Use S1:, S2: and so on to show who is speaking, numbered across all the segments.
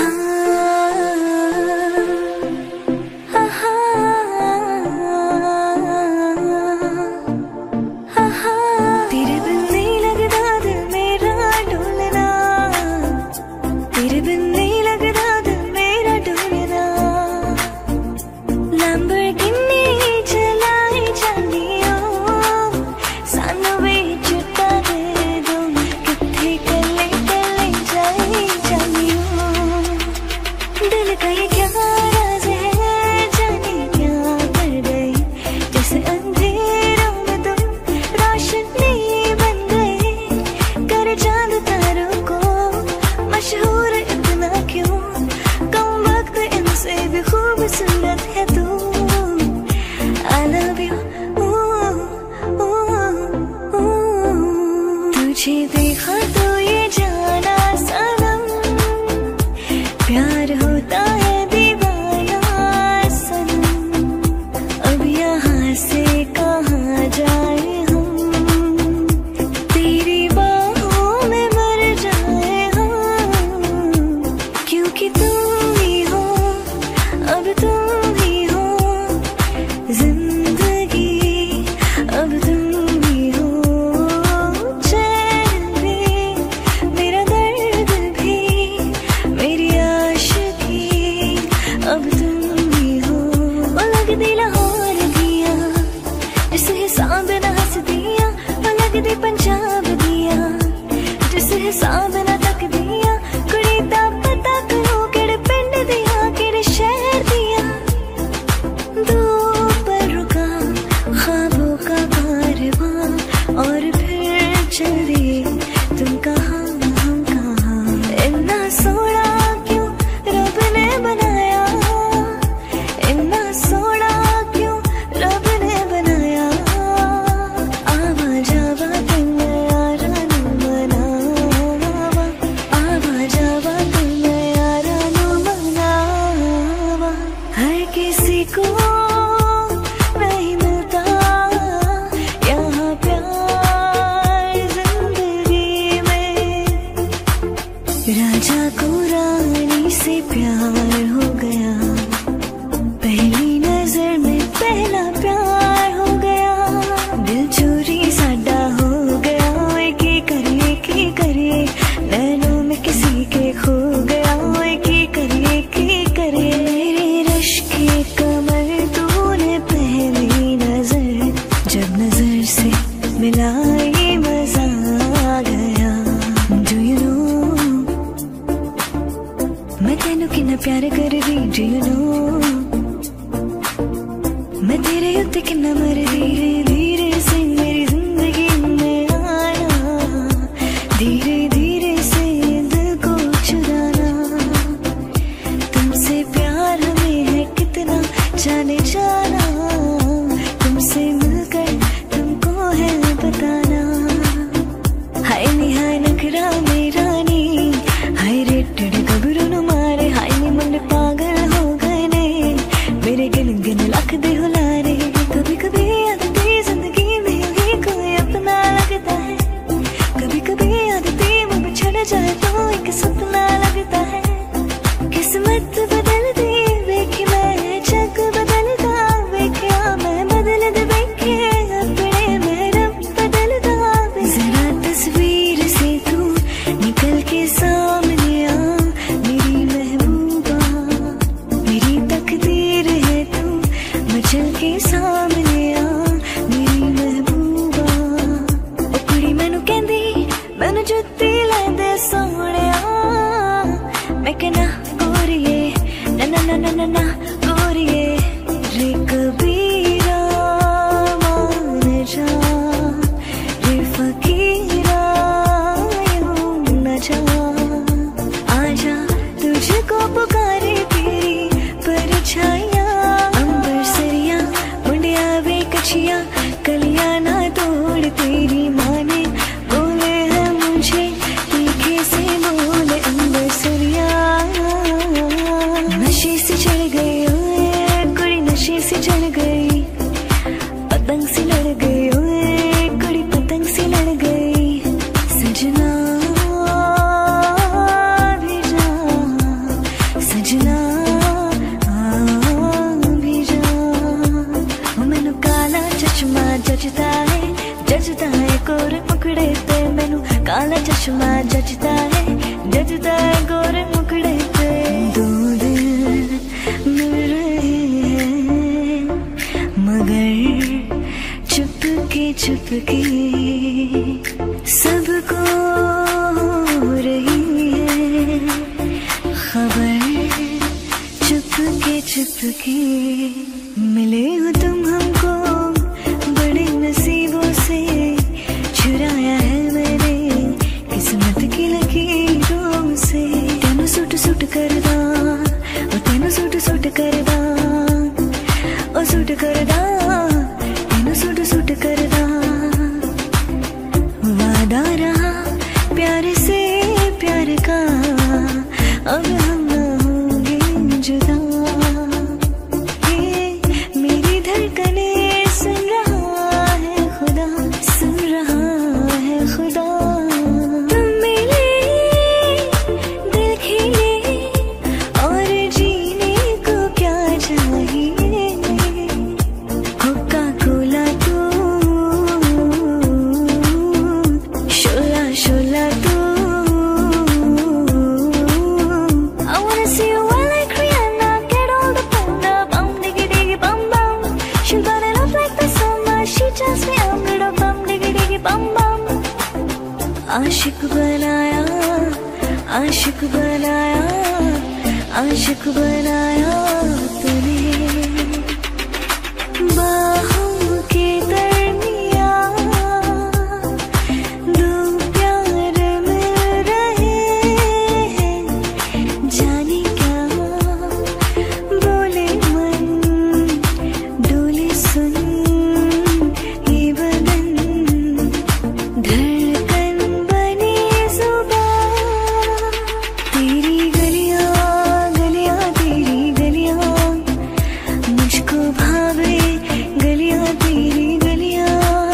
S1: तुझे देखा तो ये जाना सनम, प्यार होता है दीवाना सनम। अब यहाँ से कहाँ जाए हम, तेरी बाहों में मर जाए हम, क्योंकि तुम ही हो, अब तुम ही हो जिंदगी, अब तुम पंजाब दिया जिस हिसाब ना तक दिया, कुड़ी दा पता करो केड़े पिंड दिया केड़े शहर दिया। दो पर रुका ख्वाबों का कारवां और फिर चल दिए तुम कहाँ हम कहाँ। इतना सोना क्यों रब ने बनाया, इतना सोना क्यों रब ने बनाया। आवा जावा किसी को नहीं मिलता यहाँ प्यार जिंदगी में। राजा को रानी से प्यार हो गया, पहली नजर में पहला प्यार हो गया। दिल चोरी साडा हो गया, की करे नैनों में किसी के खो गया। की करे कमर तूने पहली नजर, जब नजर से मिलाई मजा आ गया। Do you know मैं तेनू कितना प्यार कर दी, Do you know मैं तेरे उत्ते कितना मर धीरे धीरे से मेरी जिंदगी में आना, धीरे धीरे से दिल को चुराना। तुमसे प्यार हमें है कितना जाने जाना, तुमसे मिलकर तुमको है बताना। हाय नी हाय नखरा मेरा नी, हाय रेटड़ गबरू नु मारे, हाय नी मन पागल हो गए ने मेरे गिन गिन लख दे हुलारे। कभी कभी आदती जिंदगी में ही कोई अपना लगता है, कभी कभी आदती मुझ में छड़ जाए तो एक सपना लगता है। किस्मत बदल दी देखी मैं, जग बदलता देखा मैं, बदल दे देखे अपने में रब बदलता। जरा तस्वीर से तू निकल के सामने आ मेरी महबूबा, मेरी तकदीर है तू मचल के सामने आ मेरी महबूबा। ओ कुड़ी मैनू कहंदी मैनू जुत्ती लैंदे सोहणिया, मैं कहना गोरिए ना ना ना ना ना ना गोरिए रे कबीरा मान जा, रे फकीरा यूं न जा। आजा तुझको पुकारे तेरी परछाइयां, अंबर सरिया मुंडिया वे कछिया, कलियां ना तोड़ तेरी माँ ने बोले हैं मुझे तीखे से बोले। अंबर सरिया नशे से चढ़ गए के मिले हो तुम हमको बड़े नसीबों से, चुराया है मैंने किस्मत की लकीरों से। तेनू सुट सुट करदा ओ तेनू सुट सुट करदा ओ सुट करदा तेनू सुट सुट करदा। वादा रहा प्यार से प्यार का, अब हम ना होंगे जुदा। ये मेरी धड़कने सुन रहा है खुदा, सुन रहा है खुदा। तुम मिले दिल खिले और जीने को क्या चाहिए। कोका कोला तू, शोला शोला तू। आशिक बनाया, आशिक बनाया, आशिक बनाया तूने। बाहों के दरमियां दो प्यार मिल रहे हैं, जाने क्या बोले मन, डोले सुन ये बदन। धड़कन बनी जुबां, तेरी गलियां गलियां तेरी गलियां, मुझको भावे गलियां तेरी गलियां।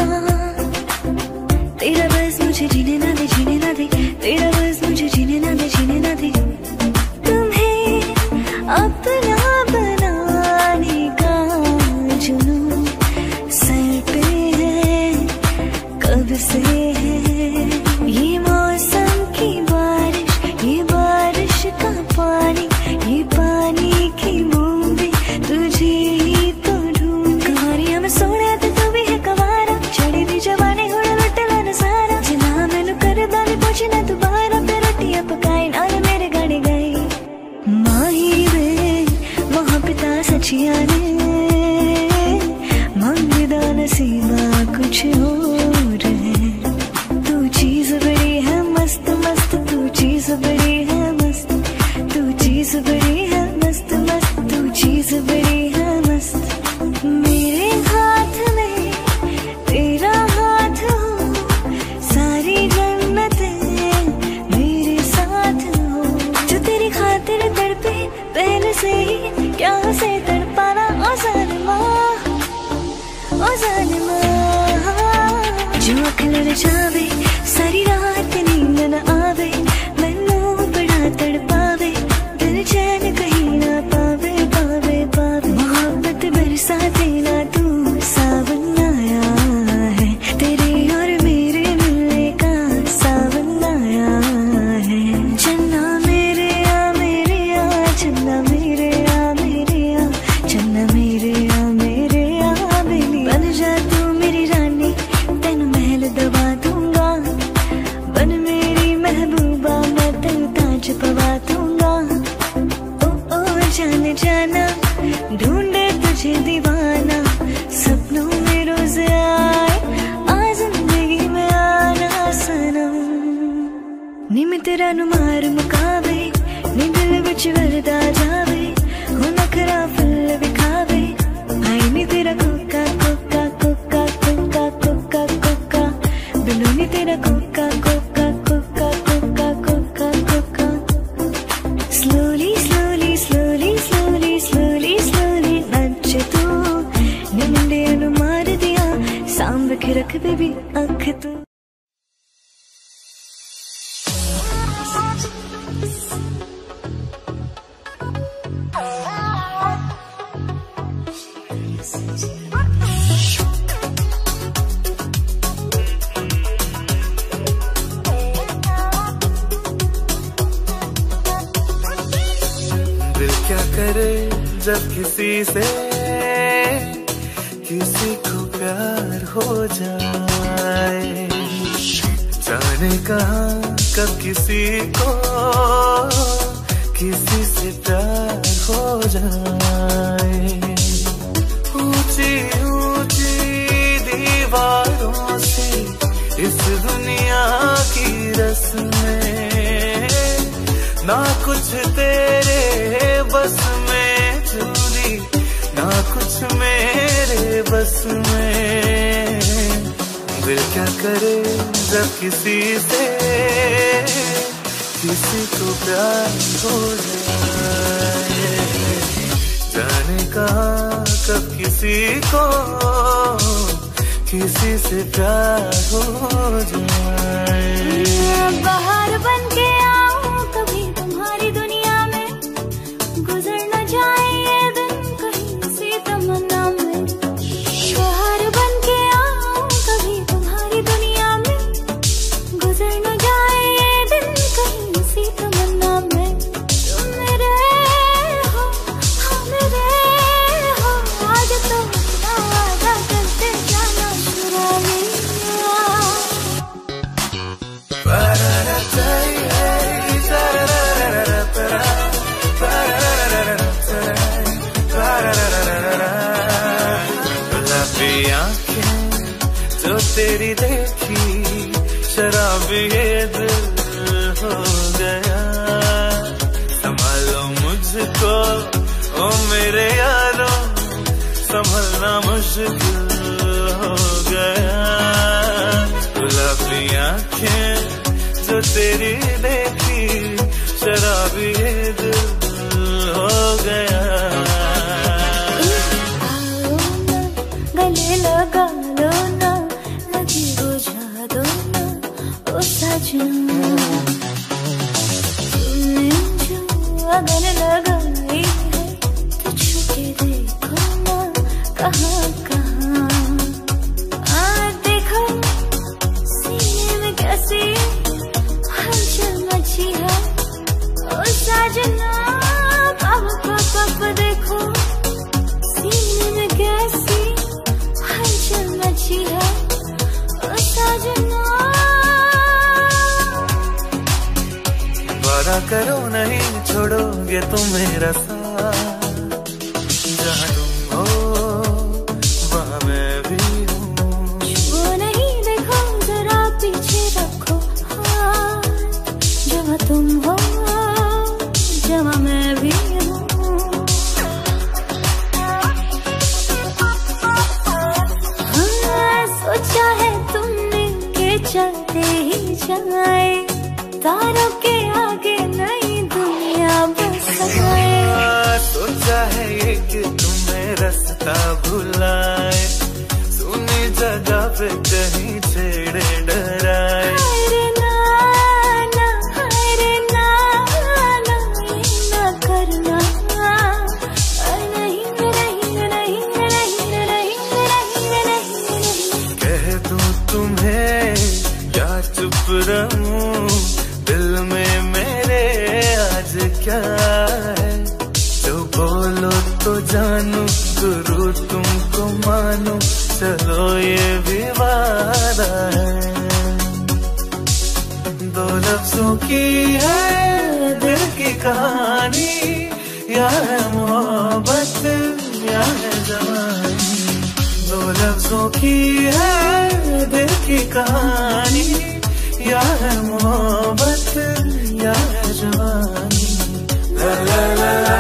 S1: तेरा बस मुझे जीने ना दे, जीने ना दे, तेरा बस मुझे जीने ना दे, जीने ना दे। तुम्हें अपना बनाने का जुनून सर पे है, कब से है। ये मौसम की बारिश, ये बारिश का पानी, ये पानी की बूंदे तुझे ही तो ढूंढ। कहानियां में सोने ते तू भी है कवारा, चढ़ी दी जवानी हुण लुट लन सारा। जिना मैनू करदा नी पुछना दोबारा, फिर रोटियां पकाई नाल मेरे गाने गाई। माही वे वहाँ पिता सचिया ने, मंगदा नसीबा कुछ और है। तू चीज बड़ी है मस्त मस्त, तू चीज बड़ी है मस्त, तू चीज बड़ी है मस्त मस्त, तू चीज बड़ी है मस्त। मेरे हाथ में तेरा हाथ हो, सारी जन्नतें मेरे साथ हो। जो तेरी खातिर तड़पे पहले से ही, क्या उसे तड़पाना ओ जालिमा, ओ जालिमा। जो अख लड़ जावे सारी रात नींद न आवे, मैनू बड़ा तड़पावे, दिल चैन कहीं ना पावे पावे पावे। मोहब्बत बरसा देना तू, सावन आया है, तेरे और मेरे मिलने का सावन आया है। चन्ना मेरे आ चन्ना मेरे आ चन्ना मेरे आ बेली। बन जा तू मेरी रानी, तेनू महल दबा दूंगा, बन मेरी महबूबा, मैं तेनू ताज पवा दूंगा। ओ जाने जाना, ढूंढे तुझे दीवाना, सपनों में रोज आए, आ जिंदगी में आना सनम। नी मैं तेरा नु मार मुकावे, नी दिल विच वरदा जावे, हो नखरा फुल विखावे। आई नी तेरा कोका कोका कोका कोका कोका कोका, बिनु नी तेरा कोका कोका कोका कोका कोका कोका। Slowly slowly slowly slowly slowly slowly नच तू, नी मुंडे नु मार दिया, सांभ के रख बेबी अख तू।
S2: दिल क्या करे जब किसी से किसी को प्यार हो जाए, जाने कहाँ कब किसी को किसी से प्यार हो जाए। कुछ तेरे बस में चूली, ना कुछ मेरे बस में। दिल क्या करे जब किसी से किसी को प्यार हो जाए, जाने कहाँ कब किसी को किसी से प्यार हो जाए।
S1: बाहर बन के आऊं कभी तुम्हारी दुनिया में, गुजर न जाए ये दिन कहीं सी तमन्ना में। बाहर बन के आऊं कभी तुम्हारी दुनिया में, गुजर न जाए ये दिन कहीं सी तमन्ना में। तुम मेरे हो, हाँ मेरे हो, आज तो अपना वादा करते जाना चुरा लिया।
S2: गुलाबी आंखें जो तेरी देखी, शराबी ये दिल हो गया। संभालो मुझको ओ मेरे यारों, संभलना मुश्किल हो गया। गुलाबी आंखें जो तेरी देखी, शराबी ये दिल हो गया।
S1: आओ ना गले लगा लो ना, लगी बुझा दो ना ओ सजना। तुमने जो अगर लगाई है तो छुके देखो ना कहाँ कहाँ। देखो सीने में कैसी हलचल मची है ओ सजना। कब देखो सीने में कैसी हलचल मची है ओ सजना।
S2: वादा करो नहीं छोड़ोगे तुम मेरा साथ, जहाँ तुम हो वहाँ मैं भी हूँ।
S1: वो नहीं देखो जरा पीछे रखो हाथ, जहाँ तुम हो जहाँ मैं भी हूँ। हाँ, सोचा है तुमने के चलते ही जाए, तारों के आगे नई दुनिया बसाए।
S2: सोचा है ये कि तुम्हें रास्ता भुलाए, सुनी जगह पे कहीं छेड़े डराए।
S1: हाय रे ना ना, हाय रे ना ना, ये ना करना। नहीं नहीं नहीं नहीं नहीं नहीं।
S2: कह दूं तुम्हें या चुप रहूं, दिल में मेरे आज क्या है। जो बोलो तो जानू, गुरु तुमको मानू, चलो ये भी वादा है। दो लफ्जों की है दिल की कहानी, या है मोहब्बत या है जवानी। दो लफ्जों की है दिल की कहानी, या है मोहब्बत या है जवानी। ला ला ला ला।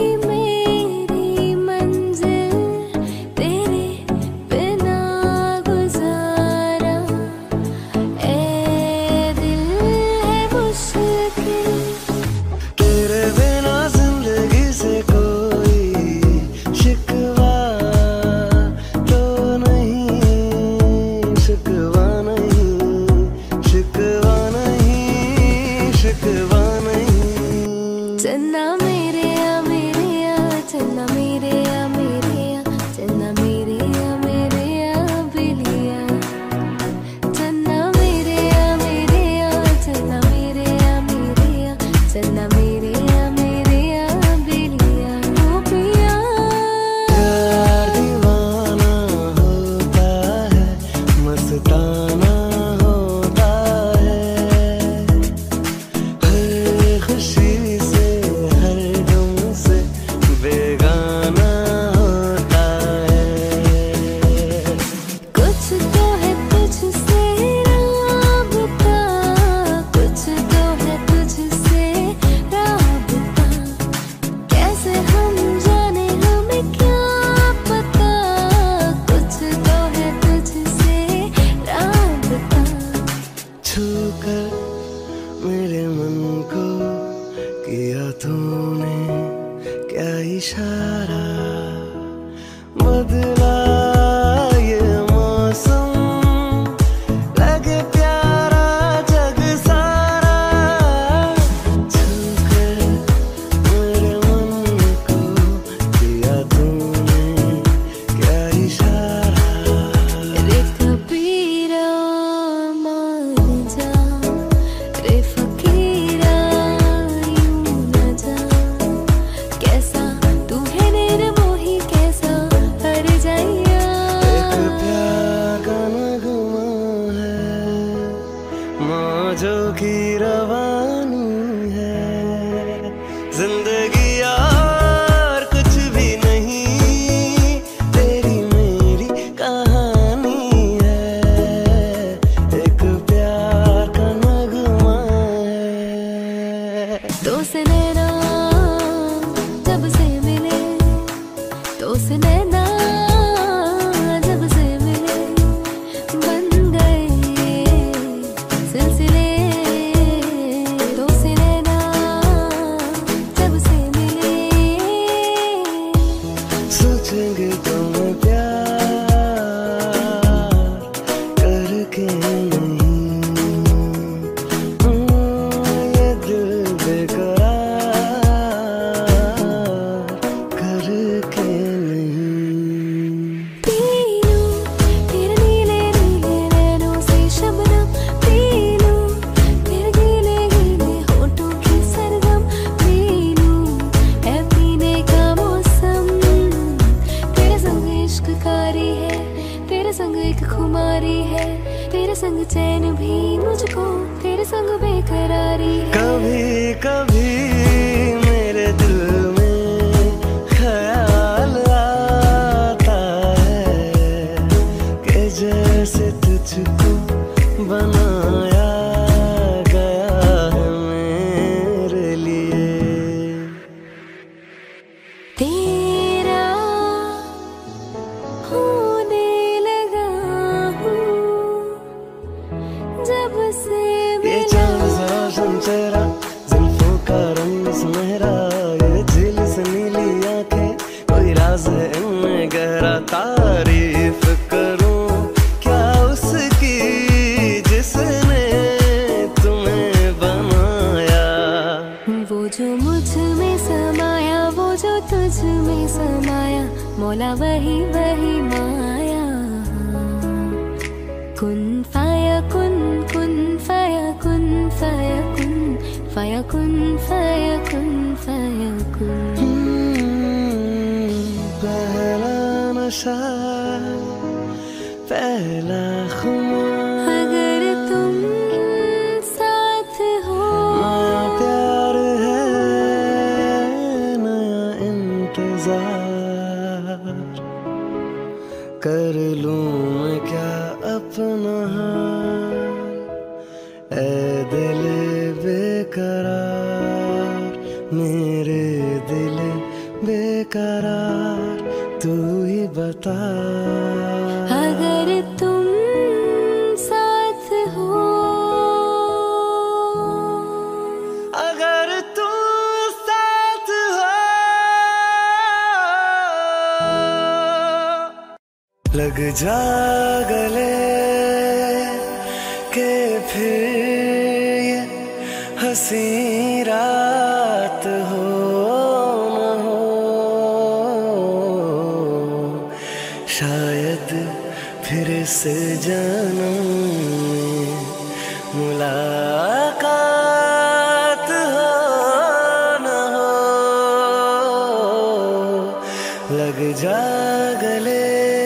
S1: तेरे बिना
S2: मौजों की रवानी है। जिंदगी यार कुछ भी नहीं, तेरी मेरी कहानी है। एक प्यार का नगमा है।
S1: दो से नैना जब से मिले, दो से नैना जब से मिले, बन गए सिलसिले। दो से नैना जब से मिले,
S2: सोचेंगे तुम प्यार करके नहीं, ये दिल बेकरार करके नहीं।
S1: पी लूं तेरे नीले नीले नैनों से शबनम, पी लूं तेरे गीले गीले होठों की सरगम, पी लूं है पीने का मौसम। तेरे संग इश्क कारी है, तेरे संग एक खुमारी है, तेरे संग चैन भी मुझको, तेरे संग बेकरारी है।
S2: कभी कभी मेरे दिल में ख्याल आता है कि जैसे तुझको बनाया गया है मेरे लिए।
S1: तेरा होने लगा हूँ जब से
S2: ये
S1: मिला।
S2: चांद सा रोशन चेहरा, जुल्फों का रंग सुनहरा, ये झील से नीली आंखें, कोई राज है इनमें गहरा। तारीफ करूं क्या उसकी जिसने तुम्हें बनाया।
S1: वो जो मुझ में समाया, वो जो तुझ में समाया, मौला वही वही माया। कुन फाया कुन, कुन फाया कुन, फाया कुन, फाया कुन, फाया कुन, फाया कुन।
S2: पहला नशा, पहला खुमार,
S1: अगर तुम साथ हो,
S2: नया प्यार है, नया इंतजार। कर लूं मैं क्या अपना हाल, ऐ दिल बेकरार, मेरे दिल बेकरार, तू ही बता।
S1: अगर तुम साथ हो,
S2: अगर तू साथ हो, लग जा गले के फिर ये हंसी रात हो न हो। शायद फिर से जन्म में मुलाकात हो न हो। लग जा गले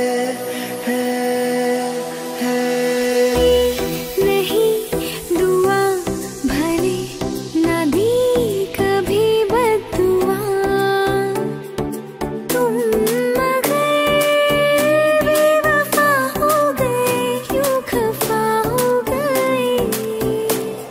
S1: नहीं दुआ भले ना दी कभी बद्दुआ, तुम मगर बेवफा हो गए, यूं खफा हो गए।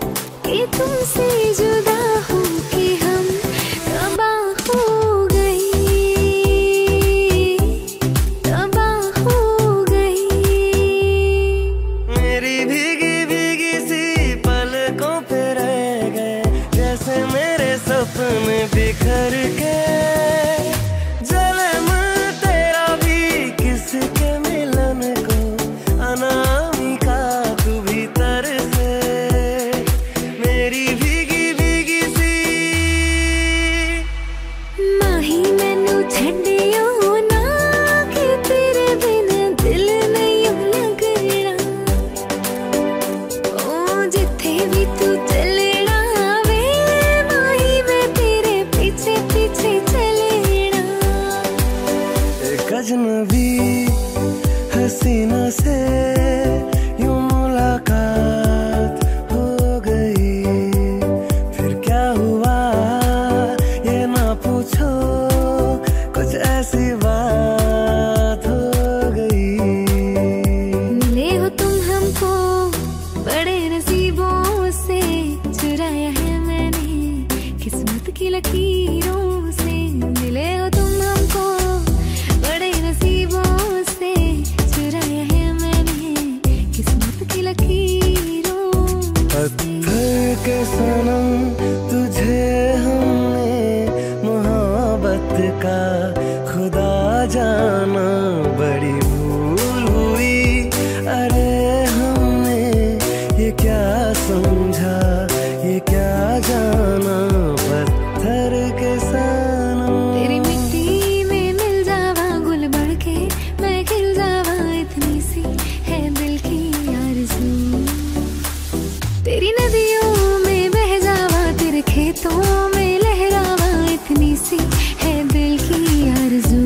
S2: सनम तुझे हमने मोहब्बत का खुदा जाना, बड़ी भूल हुई। अरे हमने ये क्या समझा, ये क्या जाना, पत्थर के सनम।
S1: तेरी मिट्टी में मिल जावा गुल बढ़ के मैं खिल जावा, इतनी सी है दिल की आरज़ू। तेरी नदियों में बह जावा, तेरे खेतों में लहरावा, इतनी सी है दिल की आरज़ू।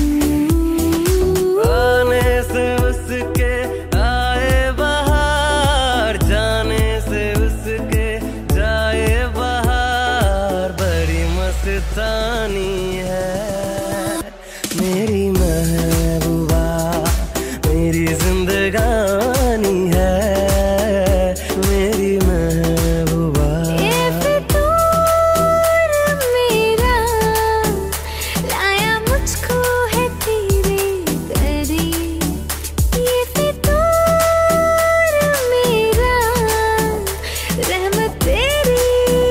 S2: आने से उसके आए बहार, जाने से उसके जाए बहार, बड़ी मस्तानी है मेरी महबूबा, मेरी जिंदगानी है मेरी महबूबा।
S1: ये फितूर मेरा लाया मुझको है तेरे करीब, ये फितूर मेरा रहमत तेरी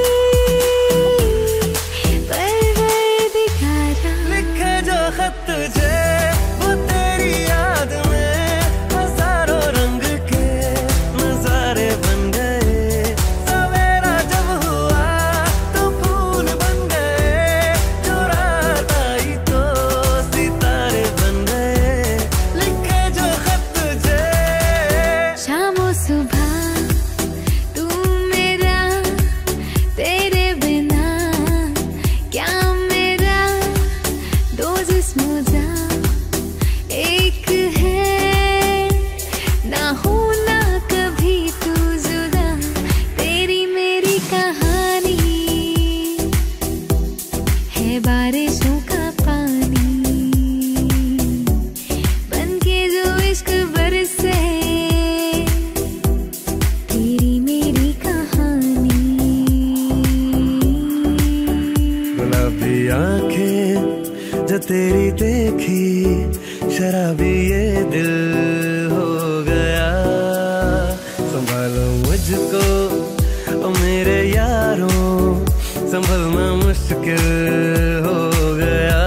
S1: परवरदिगारा।
S2: लिखे जो खत तुझे वो तेरी याद में हजारों रंग के नजारे बन गए। सवेरा जब हुआ तो फूल बन गए, जो रात आई तो सितारे बन गए। लिखे जो खत तुझे
S1: शाम और सुबह तू मेरा, तेरे बिना क्या मेरा, दो जिस्म जा एक है, ना होना कभी तू जुदा, तेरी मेरी कहानी है बारिशों का पानी, बनके जो इश्क बरसे, तेरी मेरी कहानी।
S2: गुलाबी आंखें जो तेरी देखी, शराबी ये दिल हो गया। संभालो मुझको ओ मेरे यारों, संभलना मुश्किल हो गया।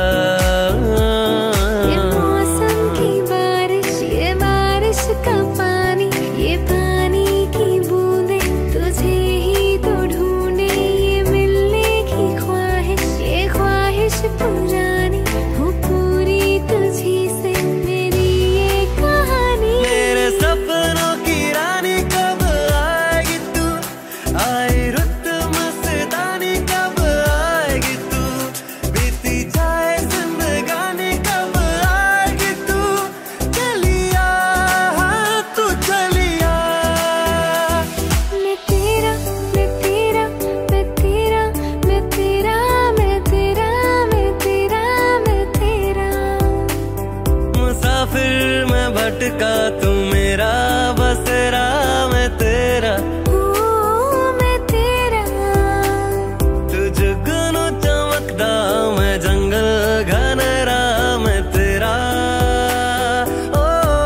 S1: ये मौसम की बारिश, ये बारिश का पानी, ये पानी की बूंदें तुझे ही तो ढूंढे, ये मिलने की ख्वाहिश, ये ख्वाहिश पुरानी हो पूरी तुझी से, मेरी ये कहानी।
S2: मेरे सपनों की रानी कब आएगी तू, आई रुत मस्तानी कब आएगी तू, बीती जाए जिंदगानी कब आएगी तू, चलिया तू चलिया।
S1: मैं तेरा, मैं तेरा, मैं तेरा, मैं तेरा, मैं तेरा, मैं तेरा, मैं तेरा।
S2: मुसाफिर मैं भटका तू मेरा बसेरा, मैं तेरा।
S1: ओ मैं तेरा,
S2: तू जुगनू चमकदा मैं जंगल घनेरा, मैं तेरा। ओ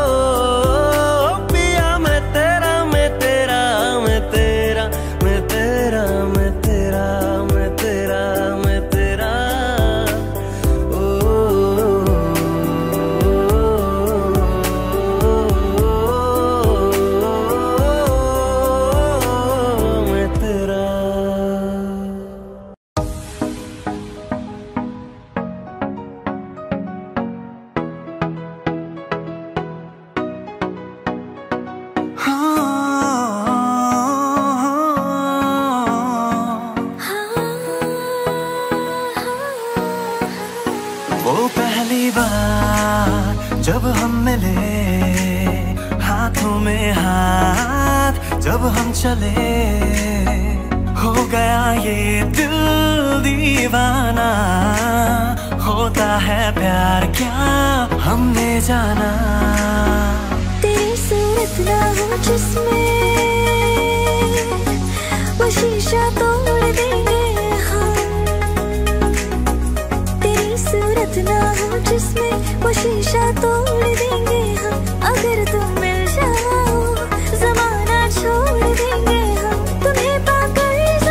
S2: पिया मैं तेरा, मैं तेरा, मैं तेरा, मैं तेरा, मैं तेरा, मैं तेरा, मैं तेरा। ओ मैं तेरा। वो पहली बार जब हम मिले, हाथों में हाथ जब हम चले, हो गया ये दिल दीवाना। होता है प्यार क्या हमने जाना,
S1: तेरी सूरत ना हो जिसमें वो शीशा तोड़ देंगे हम, तेरी सूरत ना हो जिसमें वो शीशा तोड़ देंगे हम। अगर तुम मिल जाओ जमाना छोड़ देंगे हम, तुम्हें पाकर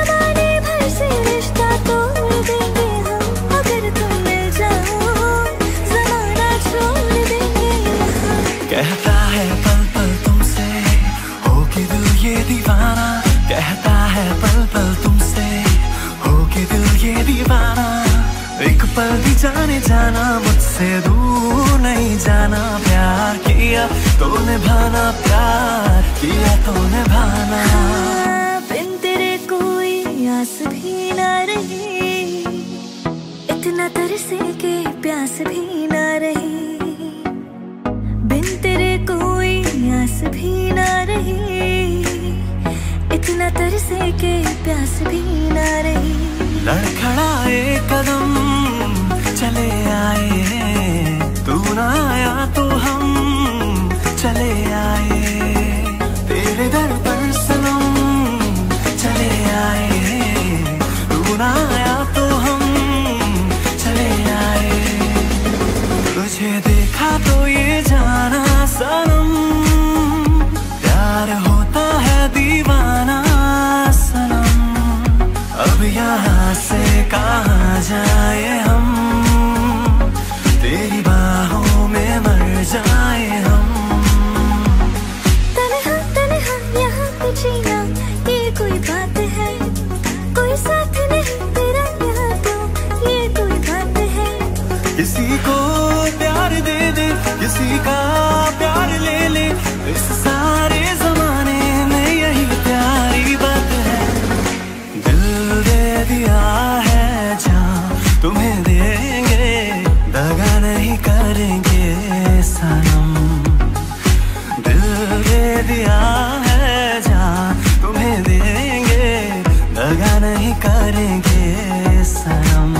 S2: ये दीवाना कहता है पल पल तुमसे, हो के दिल ये दीवाना। एक पल भी जाने जाना मुझसे दूर नहीं जाना। प्यार किया तो निभाना, प्यार किया तो निभाना।
S1: बिन तेरे कोई आस भी ना रही, इतना तरसे के प्यास भी ना रही। बिन तेरे कोई आस भी ना रही, इतना तरसे के प्यास भी ना रही।
S2: लड़खड़ाए कदम चले आए, तू ना आया तो हम चले आए। तेरे दर पर सनम चले आए, तू ना आया तो हम चले आए। तुझे देखा तो ये जाना सनम, प्यार होता है दीवाना सनम। अब यहाँ से कहाँ जाए हम, तेरी बाहों में मर जाए हम।
S1: तन्हा तन्हा यहाँ पे जीना ये कोई बात है, कोई साथ नहीं तेरा यहाँ तो ये कोई बात है।
S2: किसी को प्यार दे दे, किसी का प्यार ले ले, इस सारे जमाने में यही प्यारी बात है। दिल दे दिया है जहाँ तुम्हें देंगे, दगा नहीं करेंगे सनम। दिल दे दिया है जहाँ तुम्हें देंगे, दगा नहीं करेंगे सनम।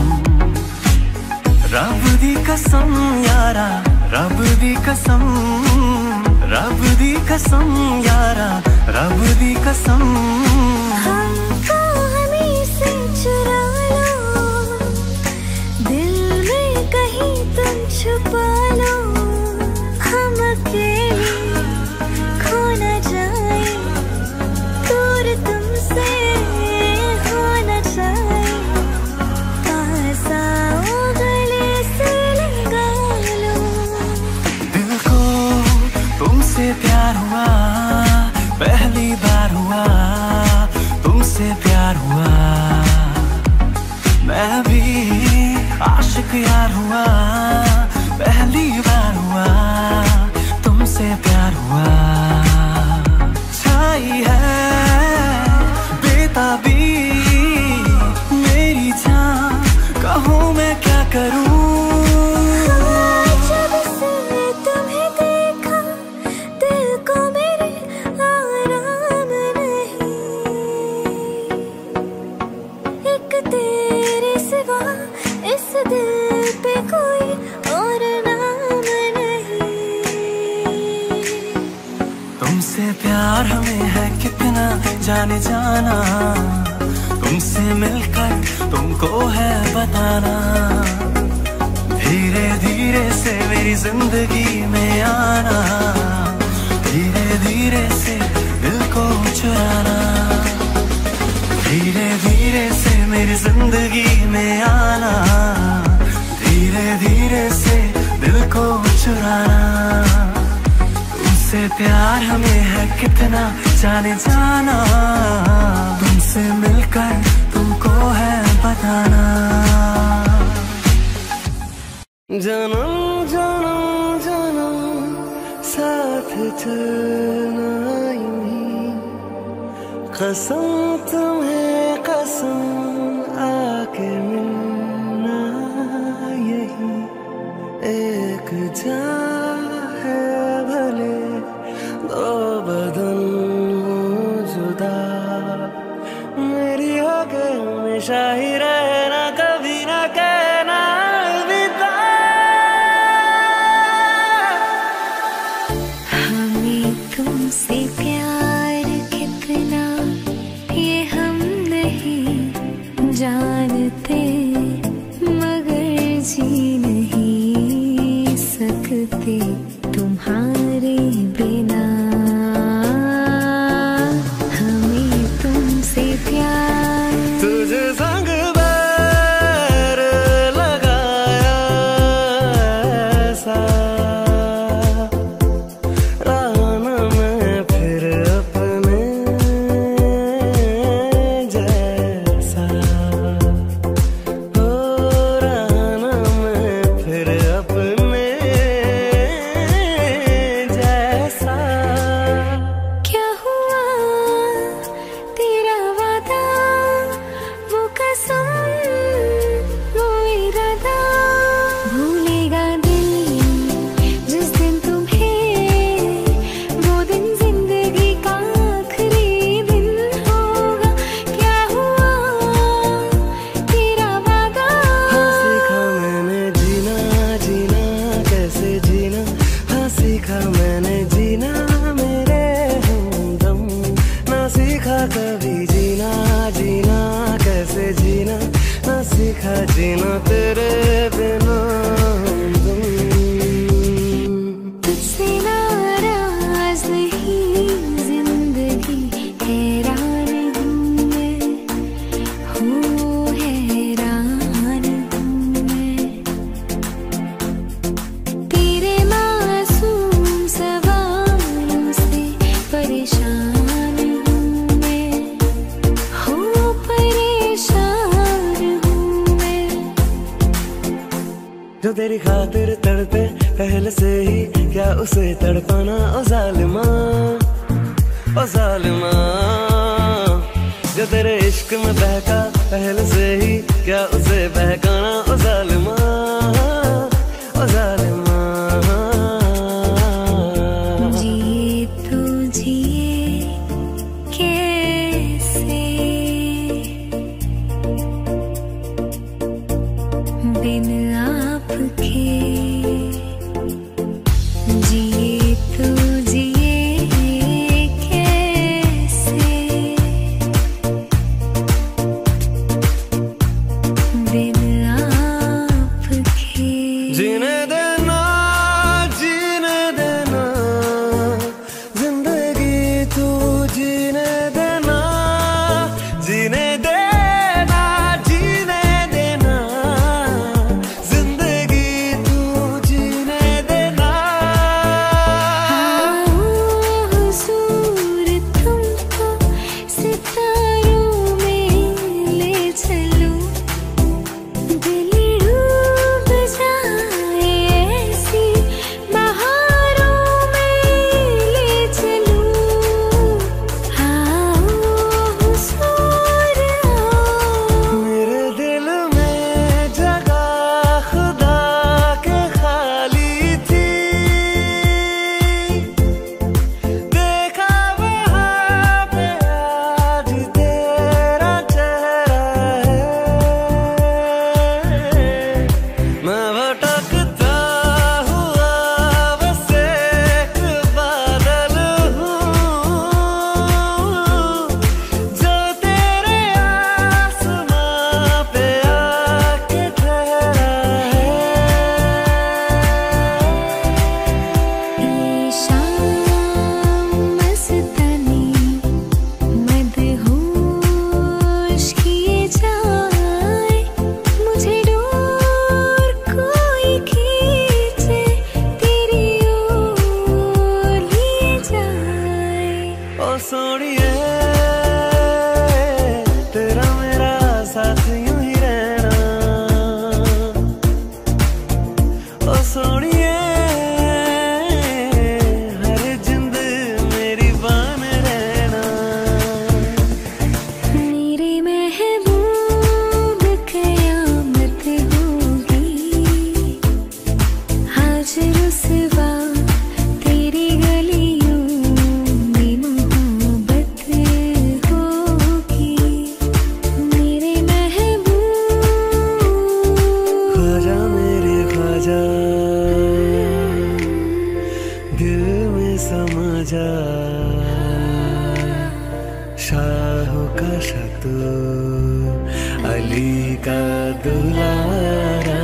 S2: रब दी कसम यारा, रब दी कसम, रब दी कसम यारा, रब दी कसम।
S1: हमको हमें से चुरा लो, दिल में कहीं तुम छुपा लो। हम अकेले खो न जाए, दूर तुमसे हो न जाए। पास आओ गले से लगा लो।
S2: दिल को तुमसे प्यार हुआ, पहली बार हुआ तुमसे प्यार हुआ। मैं भी आशिक यार हुआ, पहली बार हुआ तुमसे प्यार हुआ। छाई है बेताबी मेरी जान, कहूँ मैं क्या करूँ।
S1: जब से तुम्हें देखा दिल को मेरे आराम नहीं, एक तेरे सिवा इस दिल पे कोई और नाम नहीं।
S2: तुमसे प्यार हमें है कितना जाने जाना, तुमसे मिलकर तुमको है बताना। धीरे धीरे से मेरी जिंदगी में आना, धीरे धीरे से दिल को चुराना। धीरे धीरे से मेरी जिंदगी में आना, धीरे धीरे से दिल को चुराना। तुमसे प्यार हमें है कितना जाने जाना, तुमसे मिलकर तुमको है बताना। जन्म जन्म जन्म साथ चलना यूं, कसम तुम्हें कसम आके मिलना यही। एक जान है भले दो बदन जुदा, मेरी होके हमेशा ही रहना, कभी ना कहना अलविदा।
S1: हमें तुमसे प्यार कितना ये हम नहीं जानते, मगर जी नहीं सकते तुम्हारे बिना। हमें तुमसे प्यार,
S2: तुझे संग सीखा जीना तेरे बिना
S1: तुझसे नाराज नहीं जिंदगी हैरान हूँ मैं, हैरान हूँ मैं। तेरे मासूम सवालों से परेशान हूँ मैं, परेशान हूँ मैं।
S2: जो तेरी खातिर तड़पे पहले से ही क्या उसे तड़पाना ओ जालिमा, ओ जालिमा। जो तेरे इश्क में बहका पहले से ही क्या उसे बहकाना ओ जालिमा, ओ जालिमा।
S1: जिए तो जिए कैसे बिन आपके, जिए तो जिए कैसे बिन आपके।
S2: जीने देना, जीने देना जिंदगी तू जीने देना, जीने देना, जीने देना जिंदगी तू जीने देना।
S1: हुजूर तुमको सितारों में ले चलूं, दिल डूब जाए ऐसी बहारों में ले चलूं। हुजूर
S2: मेरे दिल में जगह खुदा के खाली थी, देखा वहाँ पे आज तेरा चेहरा है। मैं भटकता हुआ बस एक बादल हूँ, जो तेरे आसमां पे आके ठहरा है।
S1: ये शाम मस्तानी मदहोश किए जाए, मुझे डोर कोई खींचे तेरी ओर लिए जाए।
S2: ओ सोनिए तेरा मेरा साथ यूं ही रहना, ओ सोनिए हर जिंद मेरी बान रहना।
S1: मेरे महबूब कयामत होगी आज रुसवा तेरी गलियों में मोहब्बत होगी। मेरे महबूब
S2: ख्वाजा मेरे ख्वाजा दिल में समा जा, शाहों का शाह तू अली का दुलारा।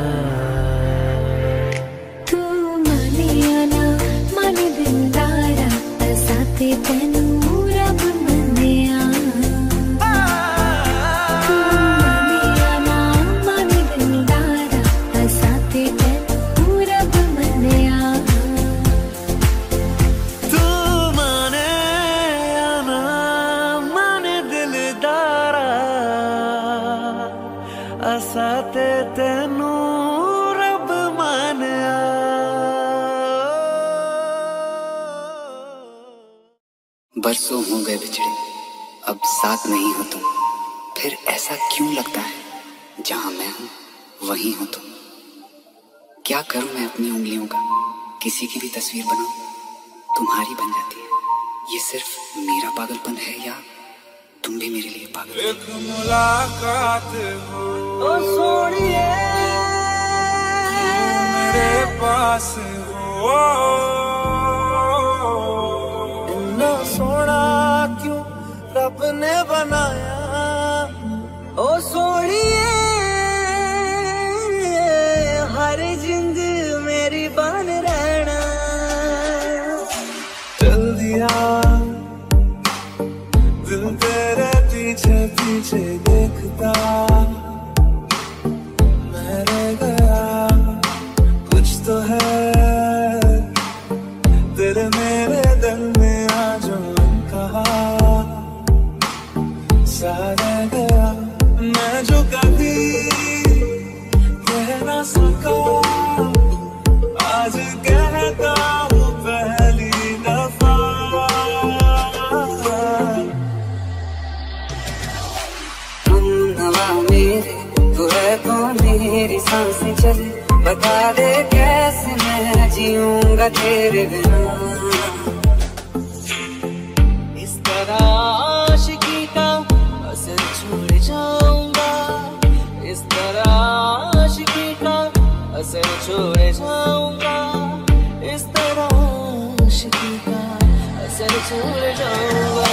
S1: तू माने या ना माने दिलदारा, साथे तेनू रब मन्निया। तू माने या ना माने दिलदारा, साथे तेनू रब मन्निया।
S2: तू माने या ना माने दिलदारा, असा ते तेनू रब मानिया।
S3: बरसों हो गए बिछड़े, अब साथ नहीं हो तुम, फिर ऐसा क्यों लगता है जहां मैं हूं वहीं हो तुम। क्या करूं मैं अपनी उंगलियों का, किसी की भी तस्वीर बनाऊं तुम्हारी बन जाती है। ये सिर्फ मेरा पागलपन है या तुम भी मेरे लिए पागल हो?
S2: एक मुलाकात हो ओ सोनिए, मेरे पास हो। इतना सोना क्यों रब ने बनाया ओ सोनिए, पीछे देखता मैं रह गया, कुछ तो है तेरे मेरे दिल में आज कहा सा रह गया। मैं जो कभी कह ना सका आज कहता हूँ पहली दफा।
S3: हम हवा मेरे तू है कौन, मेरी सांसें चले बता दे कैसे मैं जीऊंगा तेरे बिना। इस तरह आशिकी का असर छोड़ जाऊंगा, इस तरह आशिकी का असर छोड़ जाऊंगा, इस तरह आशिकी का असर छोड़ जाऊंगा।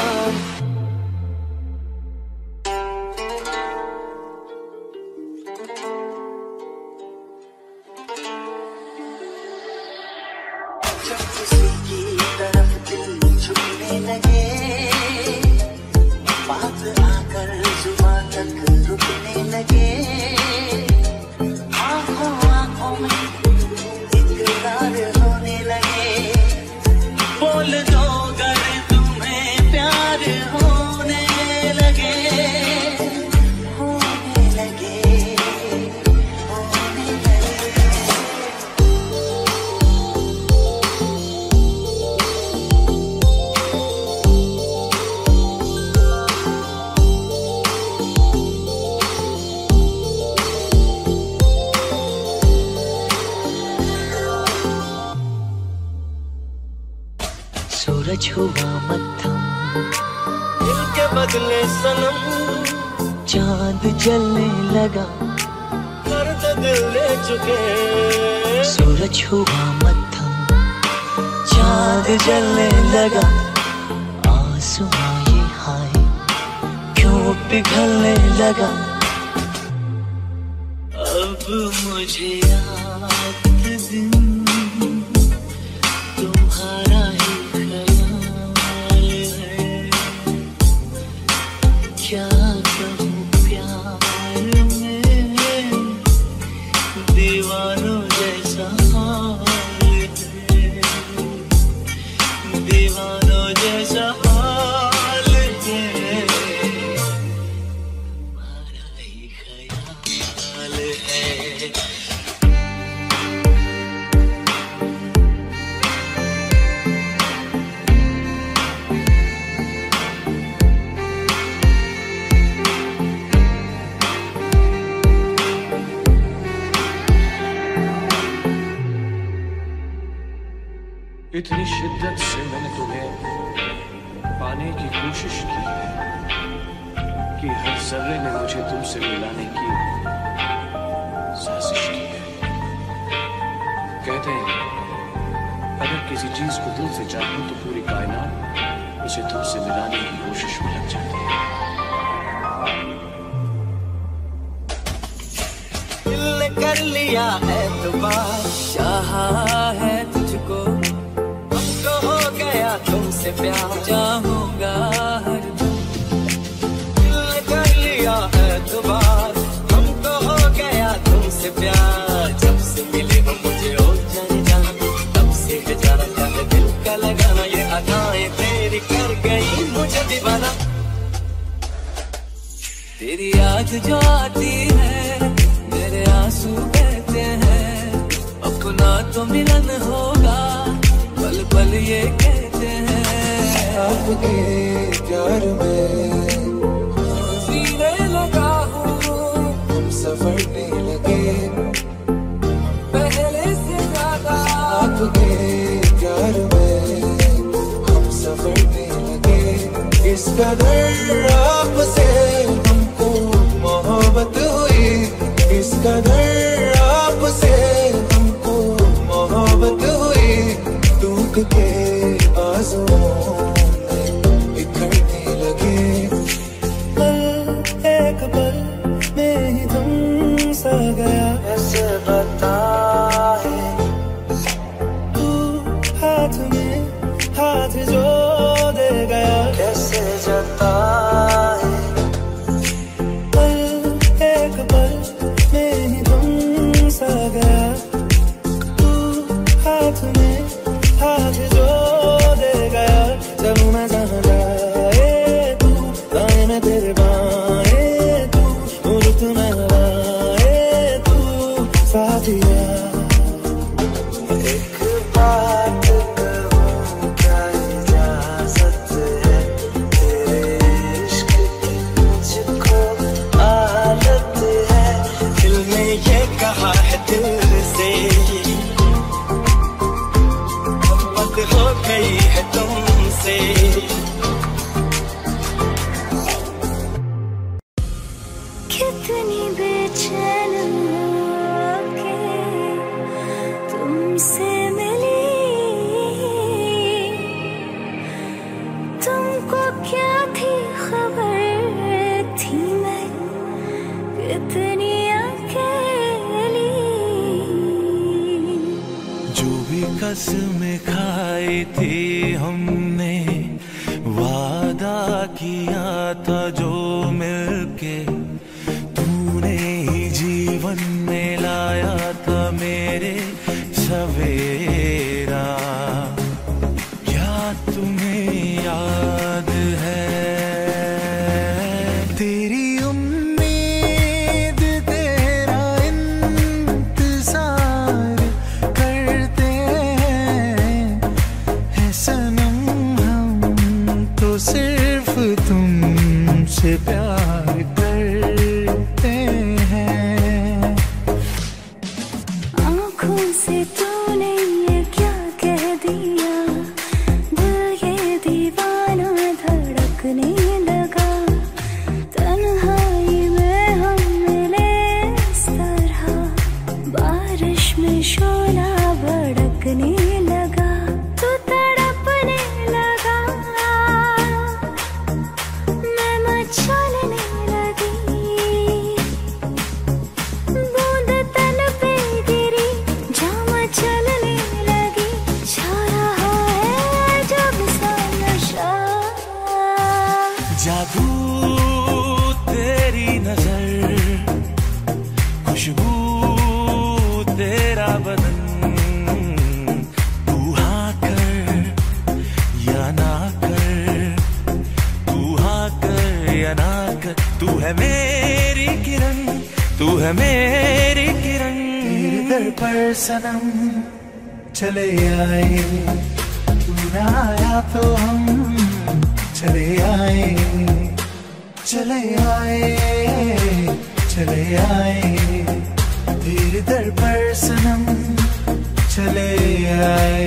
S3: सूरज हुआ मत्थम दिल के बदले सनम, चांद जलने लगा दर्द दिल ले चुके। सूरज हुआ मत्थम चांद जलने लगा, आसमां ये हाय क्यों पिघलने लगा। अब मुझे याद दिन तुम्हारा ही ख्याल है, क्या कहूँ प्यार में दीवानों जैसा हाल है, दीवानों जैसा हाल है, तुम्हारा ही ख्याल है।
S2: इतनी शिद्दत से मैंने तुम्हें पाने की कोशिश की है कि हर जर्रे ने मुझे तुमसे मिलाने की साजिश की है। कहते हैं अगर किसी चीज को दिल से चाहूं तो पूरी कायनात उसे तुमसे मिलाने की कोशिश में लग जाती है।
S4: दिल ने कर लिया एतबार, चाहा है तुझको, हमको हो गया तुमसे प्यार, चाहूंगा हरदम। दिल ने कर लिया एतबार, हमको हो गया तुमसे प्यार, जब से मिले हो मुझे हो जाने जाना, तब से बेचारा क्या है दिल का लगाना, ये अदाएं तेरी कर गई मुझे दीवाना। तेरी याद जो आती है मेरे आंसू बहते हैं, अपना तो मिलन होगा पल पल ये कहते हैं।
S2: आपके प्यार में
S4: जीने लगा हूँ,
S2: हम सफरने लगे
S4: पहले से ज्यादा।
S2: आपके प्यार में हम सफरने लगे, इस कदर आपसे हमको मोहब्बत हुई, इस कदर आपसे हमको मोहब्बत हुई, टूट के बाजुओं में बिखरने लगे।
S4: पल एक पल में ही तुम सा गया,
S2: ऐसे बताए
S4: तू हाथ में हाथ जो दे गया,
S2: कैसे जताए
S1: क्या थी खबर, थी मैं कितनी अकेली।
S2: जो भी कसमें खाई थी हमने, वादा किया था जो मिलके, तूने ही जीवन में लाया था मेरे सवेरा। क्या तुम्हें याद है? तेरी उम्मीद तेरा इंतजार करते हैं सनम, हम तो सिर्फ तुमसे प्यार करते हैं।
S1: आँखों से तूने ये क्या कह दिया, दिल ये दीवाना धड़कने लगा। तन्हाई में हम मिले इस तरह, बारिश में शोला भड़कने लगा। तू तड़पने लगा, मैं मचलने लगी। बूंद तन पे गिरी, जाम चलने लगी। छा रहा है जब सा नशा।
S2: जादू तेरी नजर, खुशबू तेरा बदन, तू हाँ कर या ना कर, तू हाँ कर या ना कर। तू है मेरी किरण, तू है मेरी किरण। तेरे दर पर सनम चले आए, तू ना आया तो हम चले आए, चले आए, चले आए। तेरे दर पर सनम चले आए।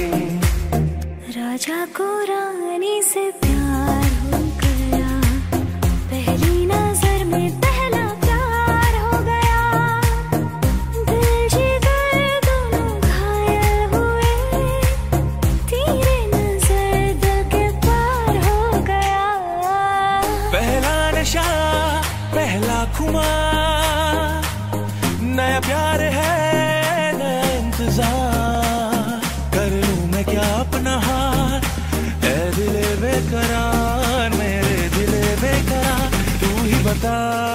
S1: राजा को रानी से प्यार हो गया, पहली नजर में पहला प्यार हो गया। दिल जिगर दोनों घायल हुए, तेरे नजर दिल के पार हो गया।
S2: पहला नशा पहला खुमार, नया प्यार है नया इंतजार। कर लूं मैं क्या अपना हार, ऐ दिले बेकरार, मेरे दिले बेकरार। तू ही बता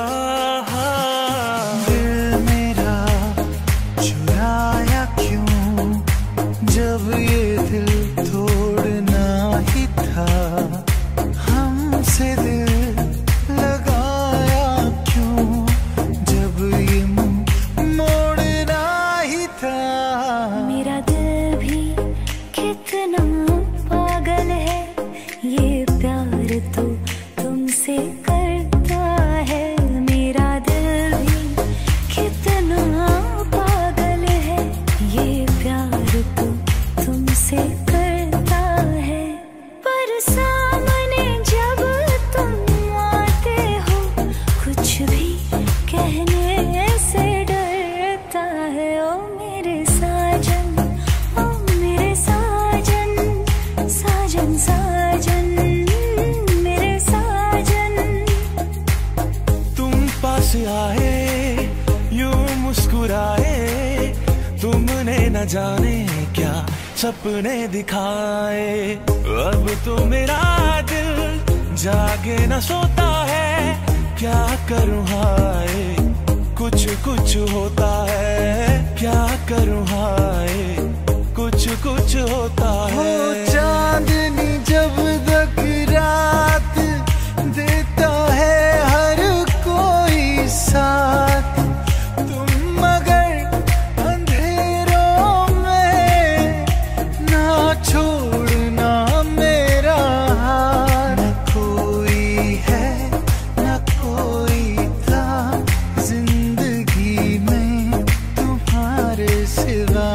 S2: दिल मेरा चुराया क्यों, जब ये दिल तोड़ना ही था। हमसे दिल लगाया क्यों, जब ये मुंह मोड़ना ही था।
S1: मेरा दिल भी कितना पागल है, ये प्यार तो तुमसे करता है। मेरा दिल भी कितना पागल है, ये प्यार तो तुमसे करता है। पर सामने जब तुम आते हो, कुछ भी कहने से डरता है। ओ मेरे साजन, ओ मेरे साजन, साजन साजन, मेरे साजन।
S2: तुम पास आए यूं मुस्कुराए, तुमने न जाने क्या सपने दिखाए। अब तो मेरा दिल जागे न सोता है, क्या करूं हाय कुछ कुछ होता है। क्या करूं हाय कुछ कुछ होता है। चांदनी जब तक रात देता है हर कोई साथ, तुम मगर अंधेरों में ना छोड़ना मेरा हाथ। न कोई है न कोई था जिंदगी में तुम्हारे सिवा,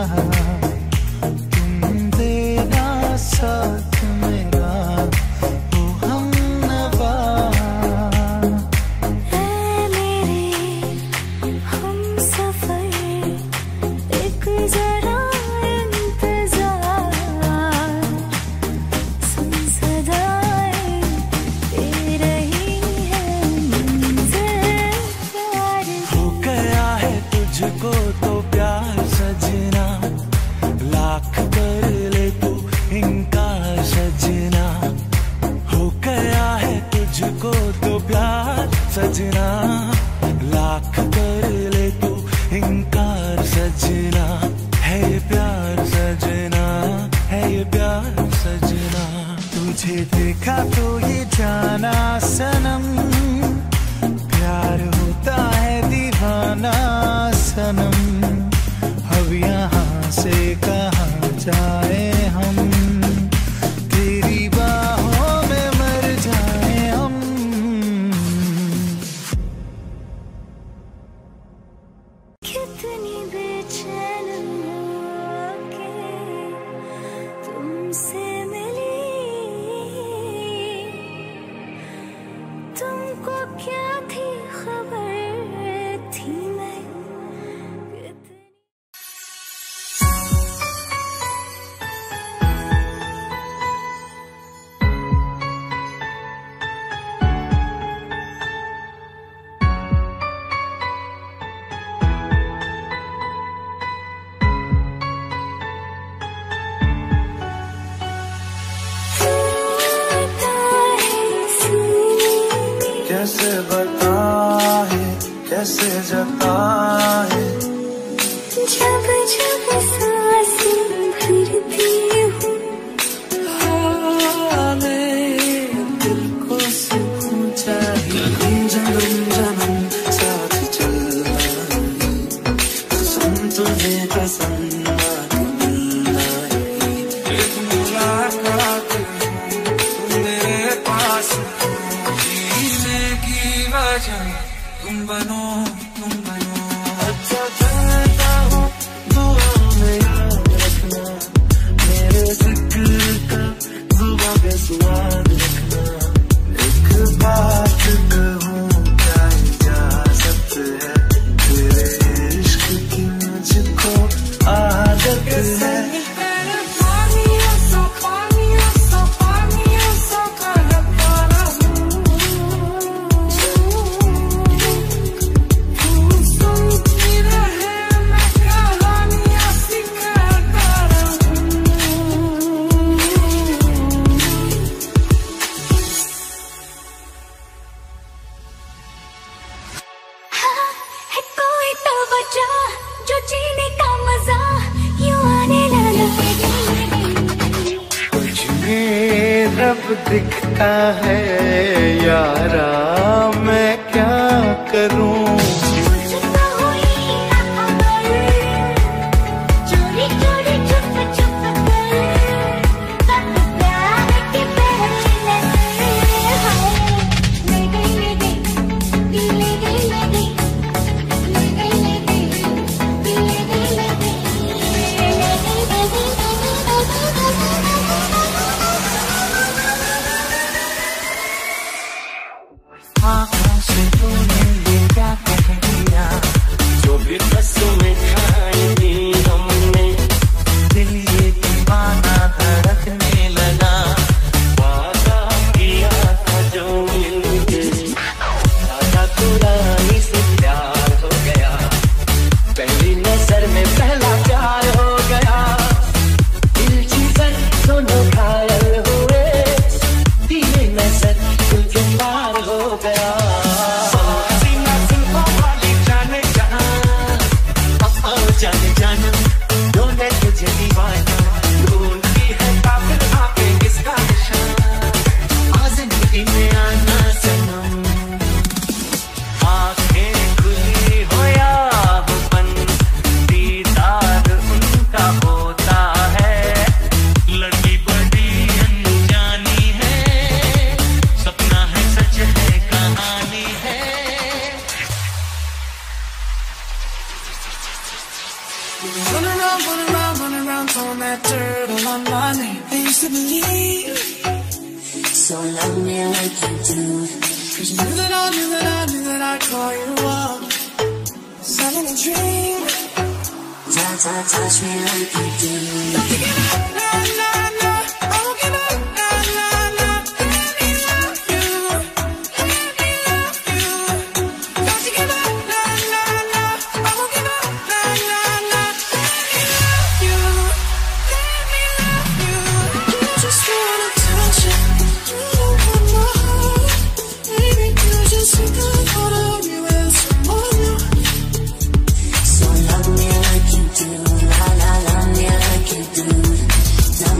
S2: तुम देना साथ मेरा। ओ हम तो ये जाना सनम, प्यार होता है दीवाना सनम। अब यहाँ से कहाँ जाए हम, तेरी बाहों में मर जाए हम।
S1: कितनी बेचैन होके तुमसे मिली, तुमको क्या थी खबर थी मैं
S2: कैसे बताए कैसे जताए,
S1: जब जब सांसें भरती हूँ
S2: दिल को सुकून चाहिए। जन्म जन्म साथ चलना, कसम तुझे कसम मिलना। एक मुलाकात मेरे पास, जीने की वजह तुम बनो तुम बनो। अच्छा चाहता हूँ दुआ में याद रखना, मेरे जिक्र का जुबां पे स्वाद रखना। एक बात कहूँ क्या इजाजत है, तेरे इश्क की मुझको आदत है।
S1: जो जीने का मजा यूं आने लगा।
S2: कुछ में रब दिखता है यारा, मैं क्या करूं। Run around, throwing that dirt on my name. I used to believe, so love me like you do. 'Cause you knew that I'd call you up, selling a dream. Touch me like you do. Don't you give up, no, I won't give up, no. Let me love you, let me love you. Don't you give up, no, I won't give up, no. Let me love you, let me love you. You just wanna touch it, you don't want my heart. Baby, you just think I thought of you as someone new. So love me like you do, love me like you do.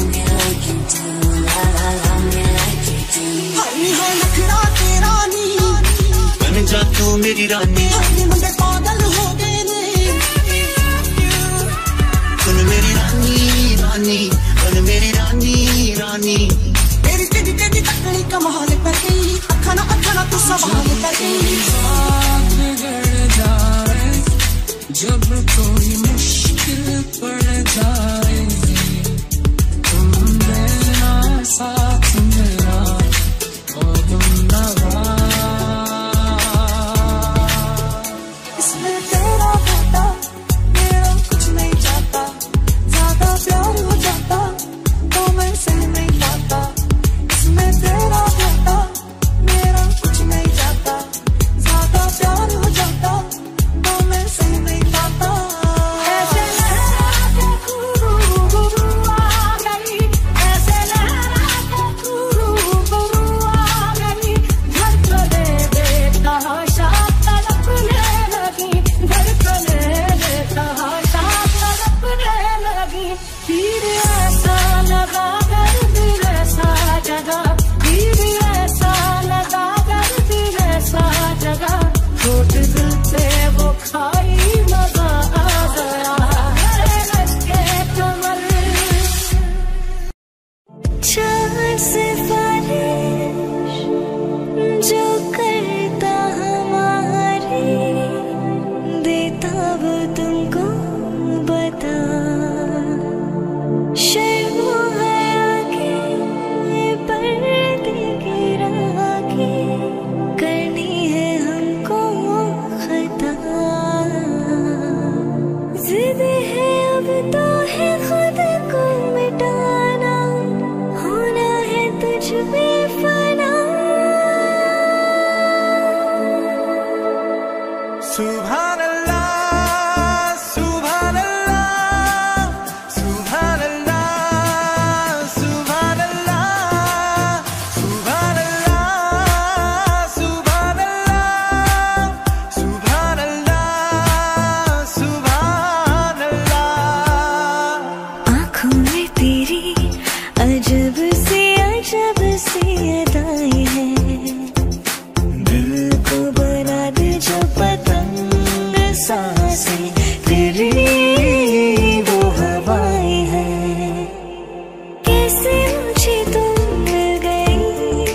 S2: मेरी रानी मुंडे पागल हो गए ने तू मेरी रानी रानी तू मेरी रानी रानी तेरी तेरी तेरी तकड़ी कमाल कर गई अखा ना तू सवाल कर गई
S4: साथ बिगड़ जाए जब कोई मुश्किल पड़ जाए तुम मेरा साथ मेरा और तुम नवा
S2: इसमें तेरा होता मेरा कुछ नहीं जाता ज्यादा प्यार हो जाता तो मैं सह नहीं पाता इसमें तेरा होता मेरा कुछ नहीं जाता ज्यादा प्यार हो जाता तो मैं सह नहीं पाता ऐसे लहरा के गुरु आ गई ऐसे लहरा के गुरु आ गई धड़कने देता शाद तड़पने लगी धड़कने देता शाद तड़पने लगी फिर ऐसा लगा कर दिल ऐसा जगा फिर ऐसा लगा कर दिल ऐसा जगा छोट दिल पे वो खाई मजा आ गया लगे कमर चार सिफारिश जो करता हमारी देता वो तुमको बता शर्मो है आगे पर्दे गिरा के करनी है हमको खता जिद है अब तो है खुद को मिटाना होना है तुझ में फना सुभान अल्लाह सुभान अल्लाह सुभान अल्लाह सुभान अल्लाह सुभान अल्लाह सुभान अल्लाह सुभान अल्लाह सुभान अल्लाह
S1: आँखों में तेरी अजब सी अदाएं हैं दिल को बना दे जो पतंग सांसें तेरी वो हवाएं हैं कैसे मुझे तुम मिल गई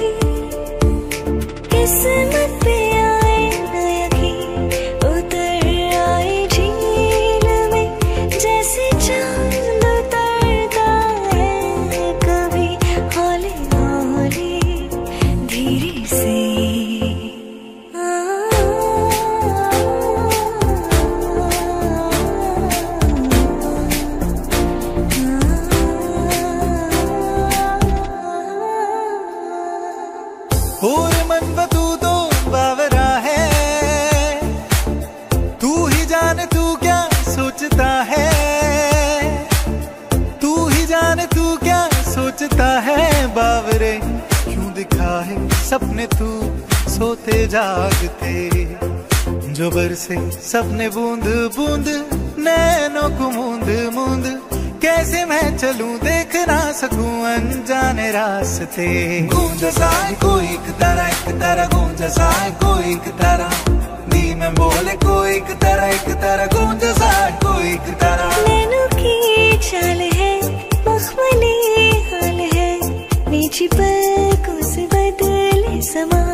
S1: किस्मत पे आए न यकीन उतर आए झील में जैसे चांद उतरता है कभी हौले हौले धीरे से
S2: और मन तू तो बावरा है तू ही जाने तू क्या सोचता है तू ही जाने तू क्या सोचता है बावरे क्यों दिखा है सपने तू सोते जागते जो बरसे सपने बूंद बूंद नैनों को मूंद मूंद कैसे मैं चलूं देख ना सकूं अनजाने रास्ते गूंज सा है कोई एक तरह गूंज सा है कोई एक तरह दी में बोले कोई एक तरह गूंज सा है कोई एक तरह
S1: नैनों की चाल है मखमली हाल है नीची पलकों से बदले समा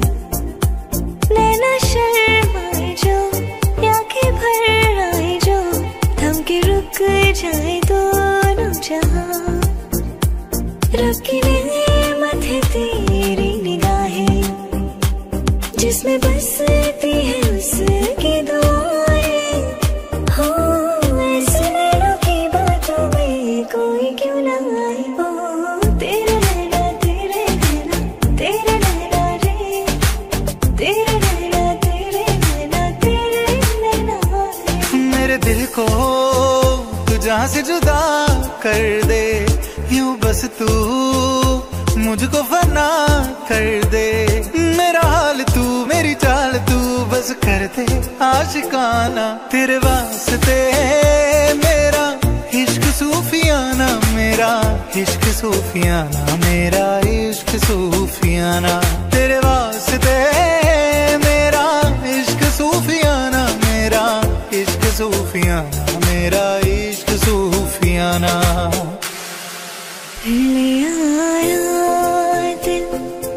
S1: नैना शर्माए जो या के भर आए जो थम के रुक जाए दोनों जहां रब की नेमत है तेरी निगाहें जिसमें बसती है उसकी दुआएं हो ऐसे नैनों की बातों में कोई क्यों ना आए ओ तेरा नैना तेरे नैना तेरा नैना रे तेरा नैना तेरे नैना तेरे नैना रे
S2: मेरे दिल को तू जहां से जुदा कर दे यूं बस तू मुझको फना कर दे मेरा हाल तू मेरी चाल तू बस कर दे आशिकाना तेरे वास्ते मेरा इश्क सूफियाना मेरा इश्क सूफियाना मेरा इश्क सूफियाना तेरे वास्ते मेरा इश्क मेरा इश्क सूफियाना।
S1: ले आया दिल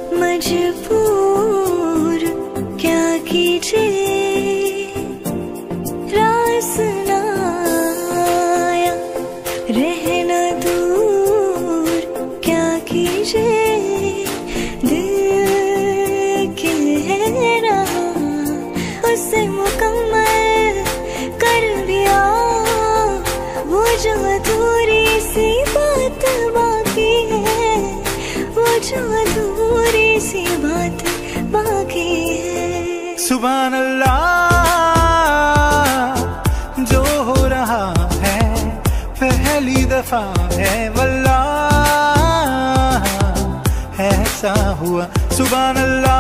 S1: मजबूर, क्या कीजिए रास ना आया, रहना दूर क्या कीजिए, दिल कह रहा उसे मुकम्मल कर दिया, वो जो अधूरी सी बात बाकी है, वो जो अधूरी सी बात बाकी है।
S2: सुभान अल्लाह, जो हो रहा है पहली दफा है वल्लाह, ऐसा हुआ। सुभान अल्लाह,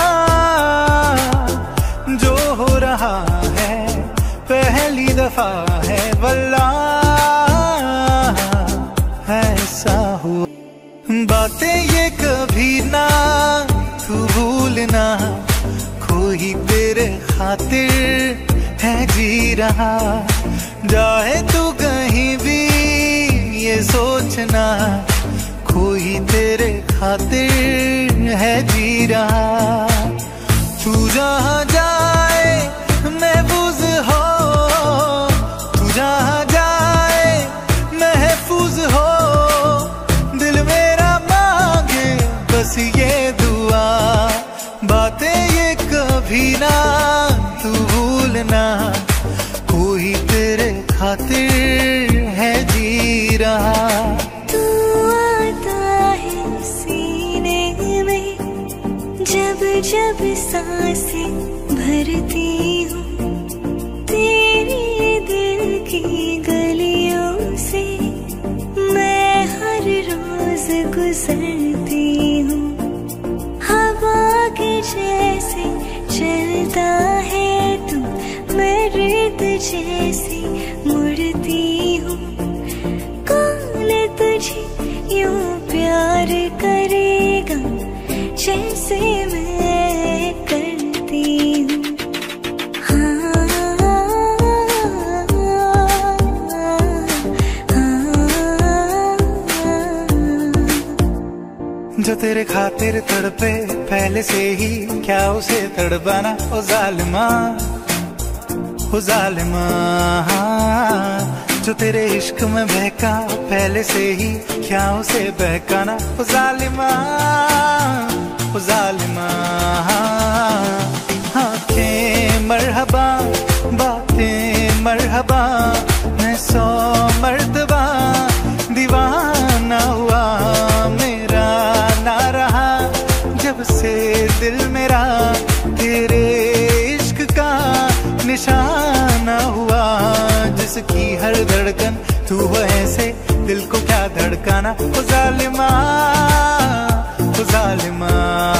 S2: जो हो रहा है पहली दफा है वल्लाह, ऐसा हुआ। बातें ये कभी ना तू भूलना, कोई तेरे खातिर है जी रहा, जाए तू कहीं भी ये सोचना, कोई तेरे खातिर है जी रहा। तू जहाँ जाए महफूज हो, तू जहाँ जाए महफूज हो, दिल मेरा मांगे बस ये दुआ। बातें ये कभी ना तू भूलना, कोई तेरे खातिर है जी रहा।
S1: तू आता है सीने में जब जब सांसें भरती हूँ, तेरी दिल की गलियों से मैं हर रोज गुजरती हूँ। हवा के जैसे चलता है तू, मैं रेत जैसी मुड़ती हूँ। कौन तुझे यूं प्यार करेगा जैसे मैं करती हूँ।
S2: जो तेरे खातिर तड़पे पहले से ही, क्या उसे तड़पाना ओ जालिमा, ओ जालिमा। जो तेरे इश्क में बहका पहले से ही, क्या उसे बहकाना ओ जालिमा, ओ जालिमा। आँखें मरहबा, बातें मरहबा, मैं 100 मर्तबा दीवाना हुआ, मेरा ना रहा जब से दिल मेरा तेरे इश्क का निशाना हुआ। जिसकी हर धड़कन तू हो ऐसे, दिल को क्या धड़काना ओ जालिमा, ओ जालिमा।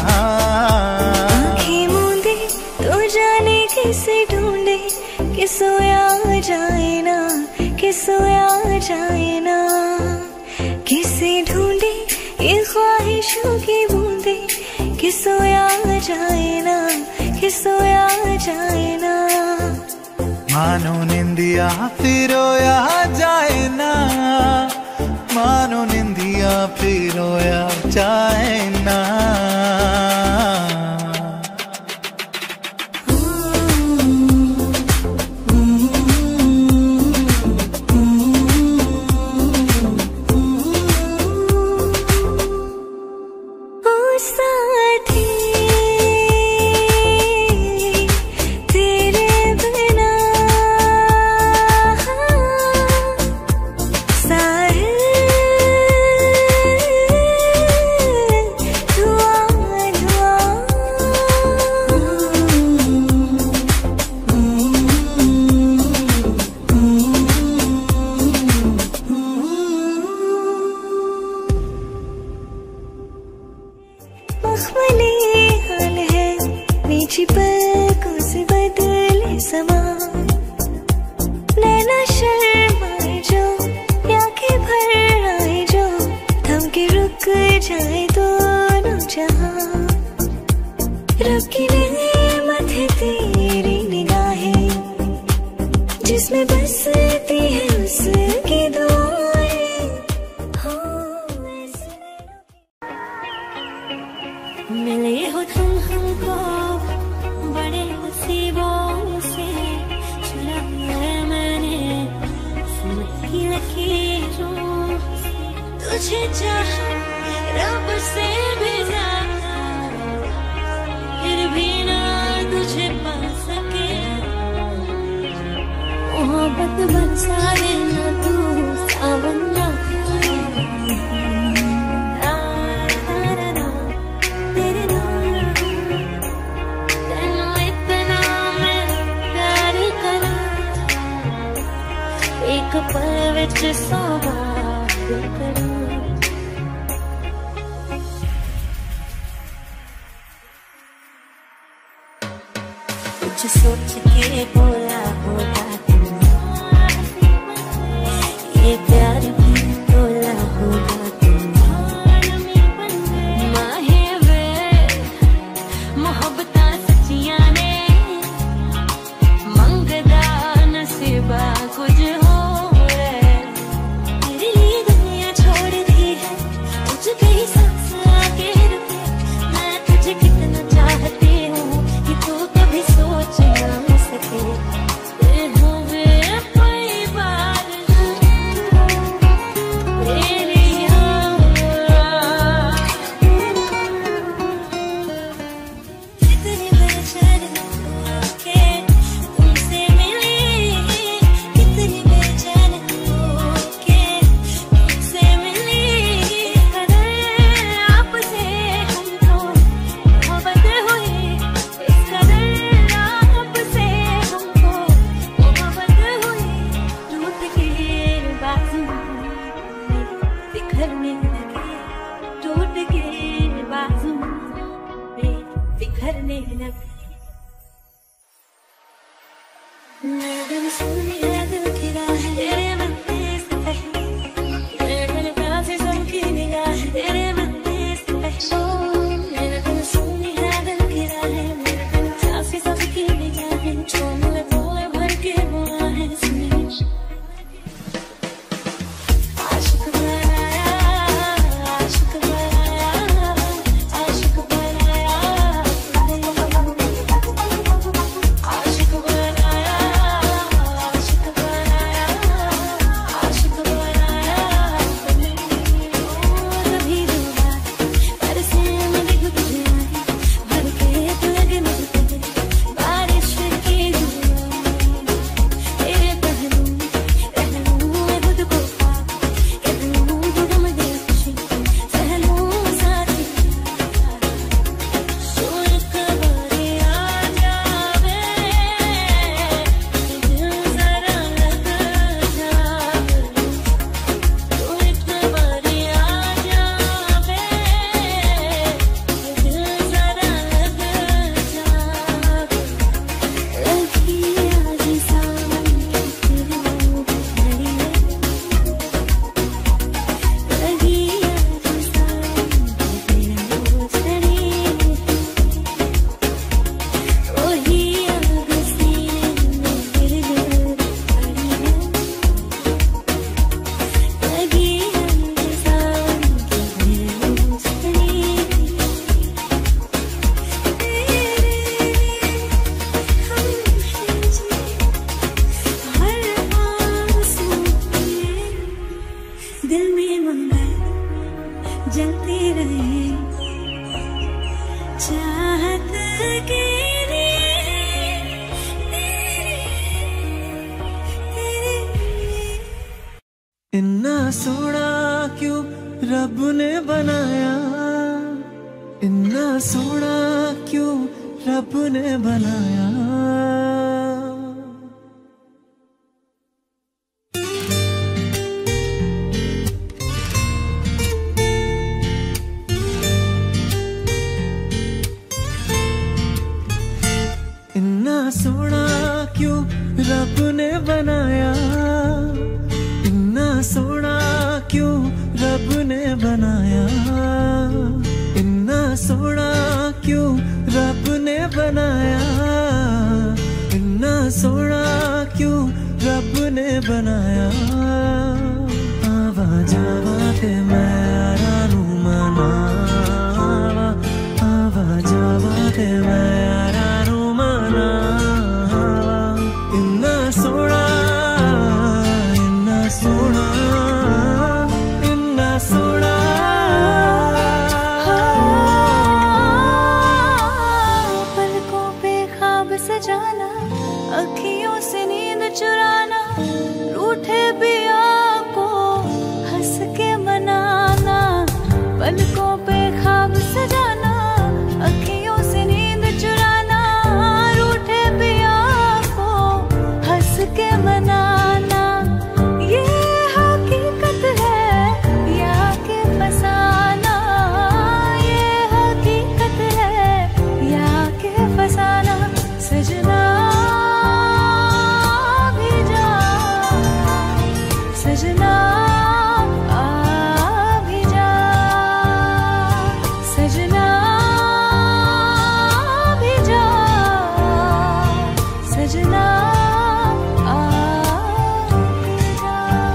S1: आँखें मूंदे तो जाने किसे ढूंढे, कि सोया जाए ना, कि सोया जाए ना, किसे ढूंढे ये ख्वाहिशों की बूंदे, कि सोया जाए ना, कि सोया जाए ना।
S2: मानो निंदिया फिर रोया जाए ना, मानो निंदिया फिर रोया जाए ना।
S1: जाए दोनों जहां, रब की नेमत है तेरी निगाहें, जिसमें बसती है उसकी दुआएं। मिले हो तुम हमको बड़े नसीबों से, चुना है मैंने की लकीरों से। तुझे चाहा रब से भी ज्यादा, फिर भी ना तुझे पा सके। मोहब्बत बरसा देना तू सावन ना, तेरे नाम तेनू इतना मैं प्यार करा, एक पल विच सौ बार करा। कुछ सोच के बोला होगा तुमने, ये प्यार भी तोला होगा तुमने। माहे वे मोहब्बत सच्चियां ने, मंगदा नसीबा कुछ हो रे। तेरे लिए दुनिया छोड़ दी है, तुझ कहीं सांस आके रुके। मैं तुझे कितना चाहती हूँ कि तू कभी सोच ना सके। कोई बात तेरी कितनी बेचैन होके तुमसे मिली, कितनी बेचैन होके तुमसे मिली। कदर आपसे हमको मोहब्बत हुई, इस कदर आपसे हमको मोहब्बत हुई। टूट के बाजू बिखरने लगे, टूट के बाजू बिखरने लगे। मेरा दिल सुन मेरा दिल गिरा है तेरे बनने से पहले, मेरे दिल प्यार से सबकी निगाह तेरे बनने से पहले। मेरा दिल सुन मेरा दिल गिरा है, मेरे दिल प्यार से सबकी निगाह जो मुझे तोले भर के बुआ है। सुने आशिक बनाया, आशिक बनाया, आशिक बनाया, आशिक बनाया, आशिक बनाया, आशिक बनाया। कभी दो बार बरसे में दिख तुझे आई, भर के तो लगे मुझे बारिश की दुआ। तेरे पहलू पहलू में खुद को पा, कहलूं तो गम दे खुशी, सहलूं सारी सुर कबारे आ जावे। दिल जरा लग जावे, सुर कबारे आ जावे। दिल जरा लग जावे। लगी आज सावन तेरे मुँह पे खड़ी है, लगी आज सावन तेरे मुँह खड़ी है। वही आग सीने में गिर गिर पड़ी है, लगी आज सावन तेरे मुँह खड़ी है। हर आंसू में दिल में मंगल जलते रहे, चाहत के
S2: इन्ना सोना क्यों रब ने बनाया, इन्ना सोना क्यों रब ने बनाया। इन्ना सोना क्यों रब ने बनाया, इन्ना सोना क्यों रब ने बनाया। इन्ना सोना क्यों रब ने बनाया, इन्ना सोना क्यों ने बनाया आवा जावा ते मैं यारा नू मनावा आवा जावा ते मैं यारा नू मनावा इन्ना सोना इन्ना सोना इन्ना सोना
S1: पलकों पे ख्वाब सजाना अखियों से नींद चुराना रूठे पिया को हंस के मनाना पलकों पे ख्वाब सजाना अखियों से नींद चुराना रूठे पिया को हंस के मनाना ये हकीकत है या के फसाना ये हकीकत है या के फसाना सजना सजना आ भी जा सजना भी जा सजना आ भी जा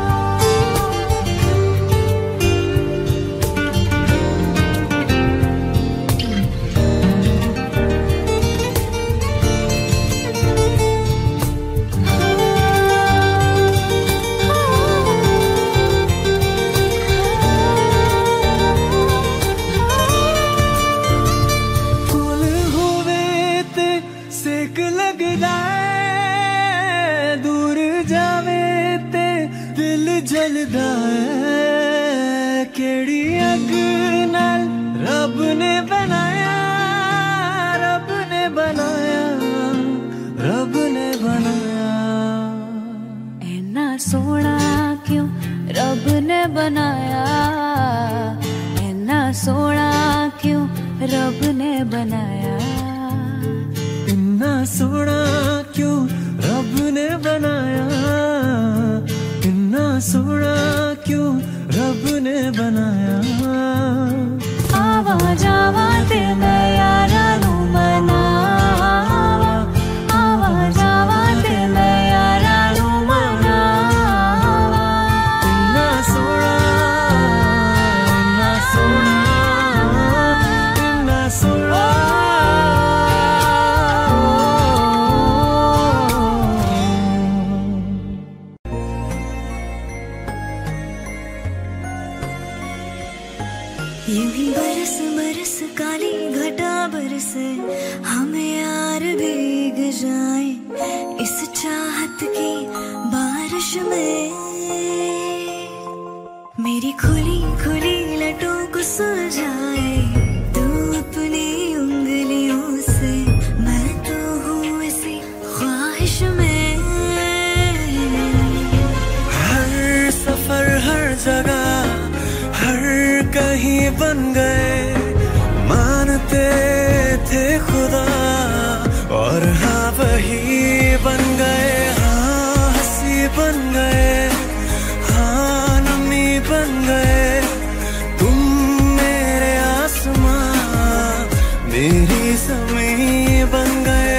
S2: सेक लगदा है दूर जावे ते दिल जलदा है केड़ी अग नाल रब ने बनाया रब ने बनाया रब ने बनाया
S1: ऐना सोना क्यों रब ने बनाया ऐना सोना क्यों रब ने बनाया
S2: इन्ना सोना क्यों रब ने बनाया इन्ना सोना क्यों रब ने बनाया
S1: आवा जावा ते मैं यारा नू मनावा आवा जावा ते मैं यारा नू मनावा
S2: इन्ना सोना इन्ना सोना इन्ना सोना
S1: यूं ही बरस बरस काली घटा बरसे हमें यार भीग जाए इस चाहत की बारिश में मेरी खुली खुली लटों को सुलझाए तू अपनी उंगलियों से मैं तो हूँ इसी ख्वाहिश में
S2: हर सफर हर जगह हर कहीं बन गए मानते थे खुदा और हाँ वही बन गए हाँ हंसी बन गए हाँ नमी बन गए तुम मेरे आसमां मेरी ज़मीं बन गए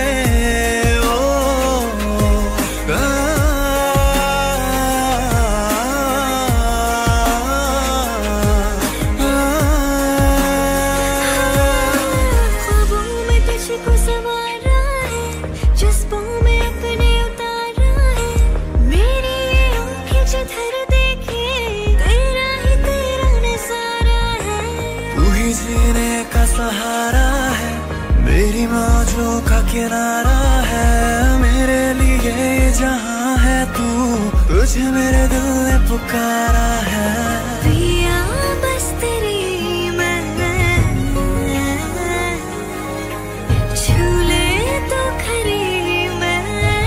S2: जीने का सहारा है मेरी मौजों का किनारा है मेरे लिए जहाँ है तू तुझे मेरे दिल ने पुकारा है
S1: पिया बस तेरी मैं झूले तो खरी मैं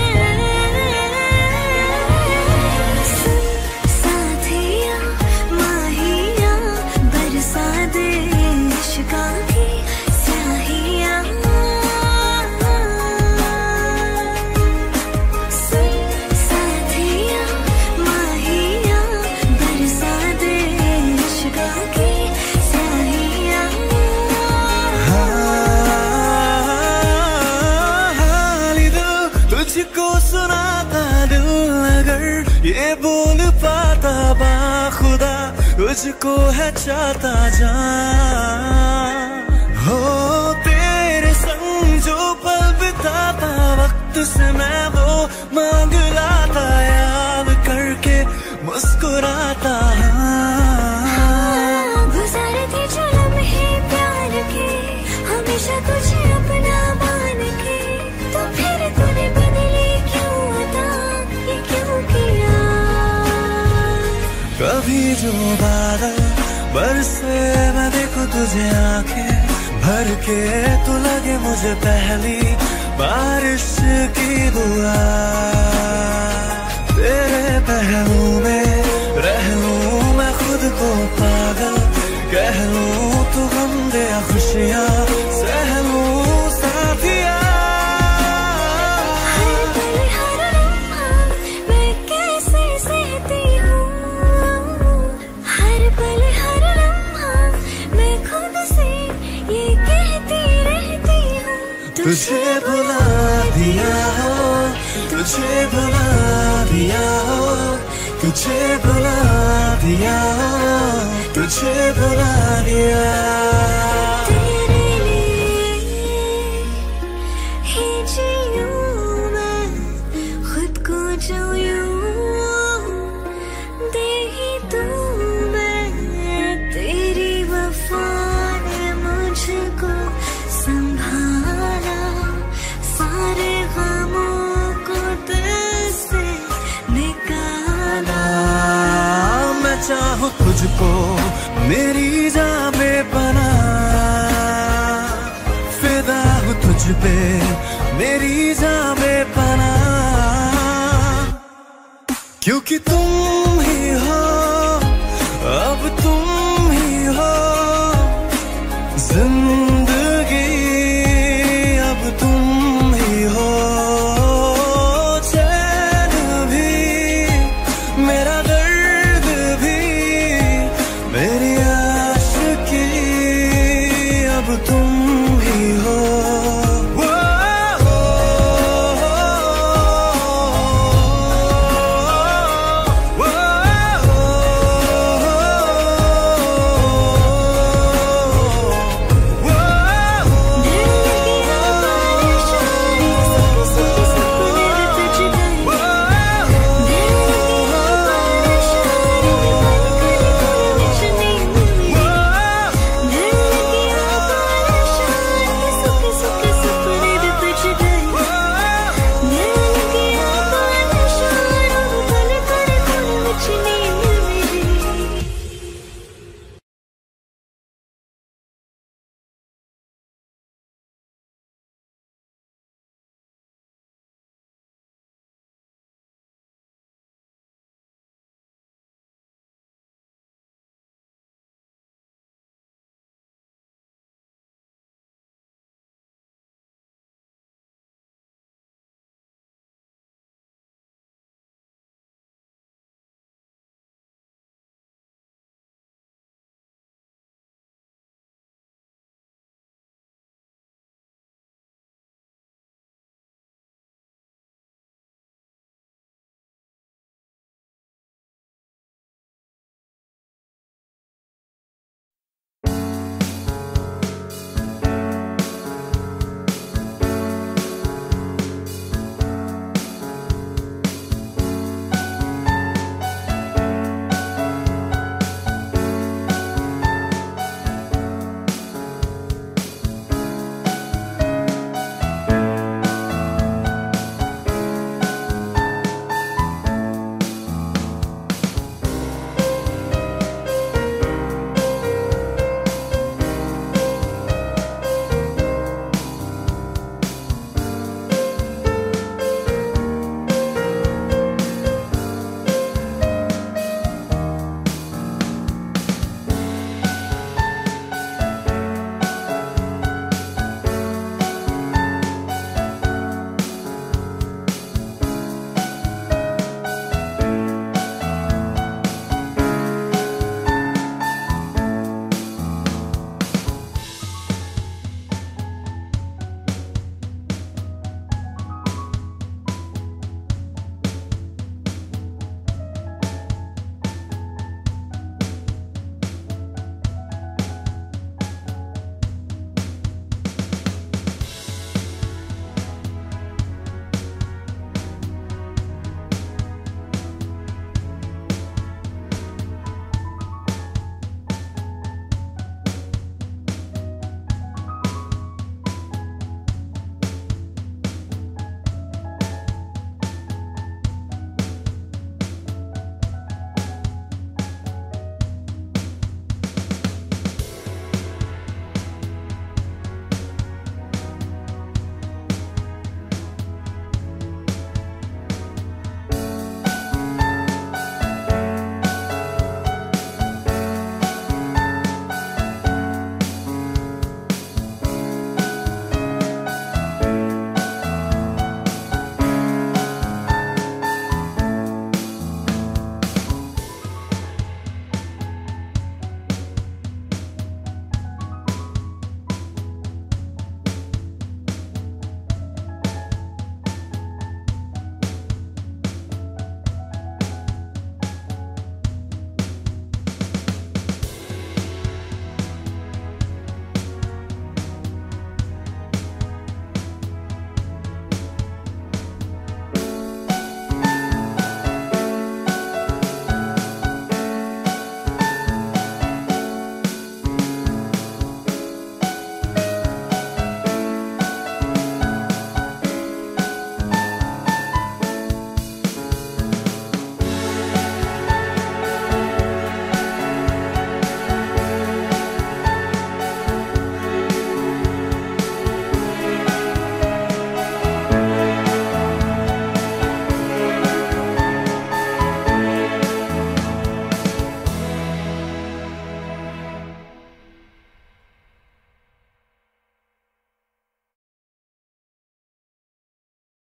S1: साथिया माहिया बरसा दे इश्क़ की स्याहियाँ साथिया माहिया बरसा दे
S2: ये बोल पाता बाखुदा तुझको है चाहता जान। हो तेरे संग जो पल बिताता वक्त से मैं वो मांग लाता, याद करके मुस्कुराता।
S1: गुजारती जो लम्हे प्यार के हमेशा तुझे अपना मान के, तो फिर तूने बदली क्यों अता, ये क्यों किया।
S2: कभी जो बादल बरसे मैं देखूं तुझे आंखें भर के, तू लगे मुझे पहली बारिश की दुआ। तेरे पहलू में रह लूं मैं खुद को पागल, कह लूं तू गम दे खुशियाँ सह लूं साथिया।
S1: हर पल हर लम्हा मैं कैसे सहती हूँ, हर पल हर लम्हा मैं खुद से ये कहती रहती हूँ।
S2: तुझे भुला दिया हो, तुझे भुला दिया हो, तुझे भुला दिया हो, तुझे भुला दिया।
S1: तेरे लिए ही जीऊं मैं, खुद को जो यूं दे ही दूं मैं। तेरी वफा ने मुझको संभाला, सारे गमों को दिल से निकाला।
S2: मैं चाहूं तुझको मेरी जान में बना, फिदा हूं तुझ पे मेरी जान में बना। क्योंकि तुम ही हो अब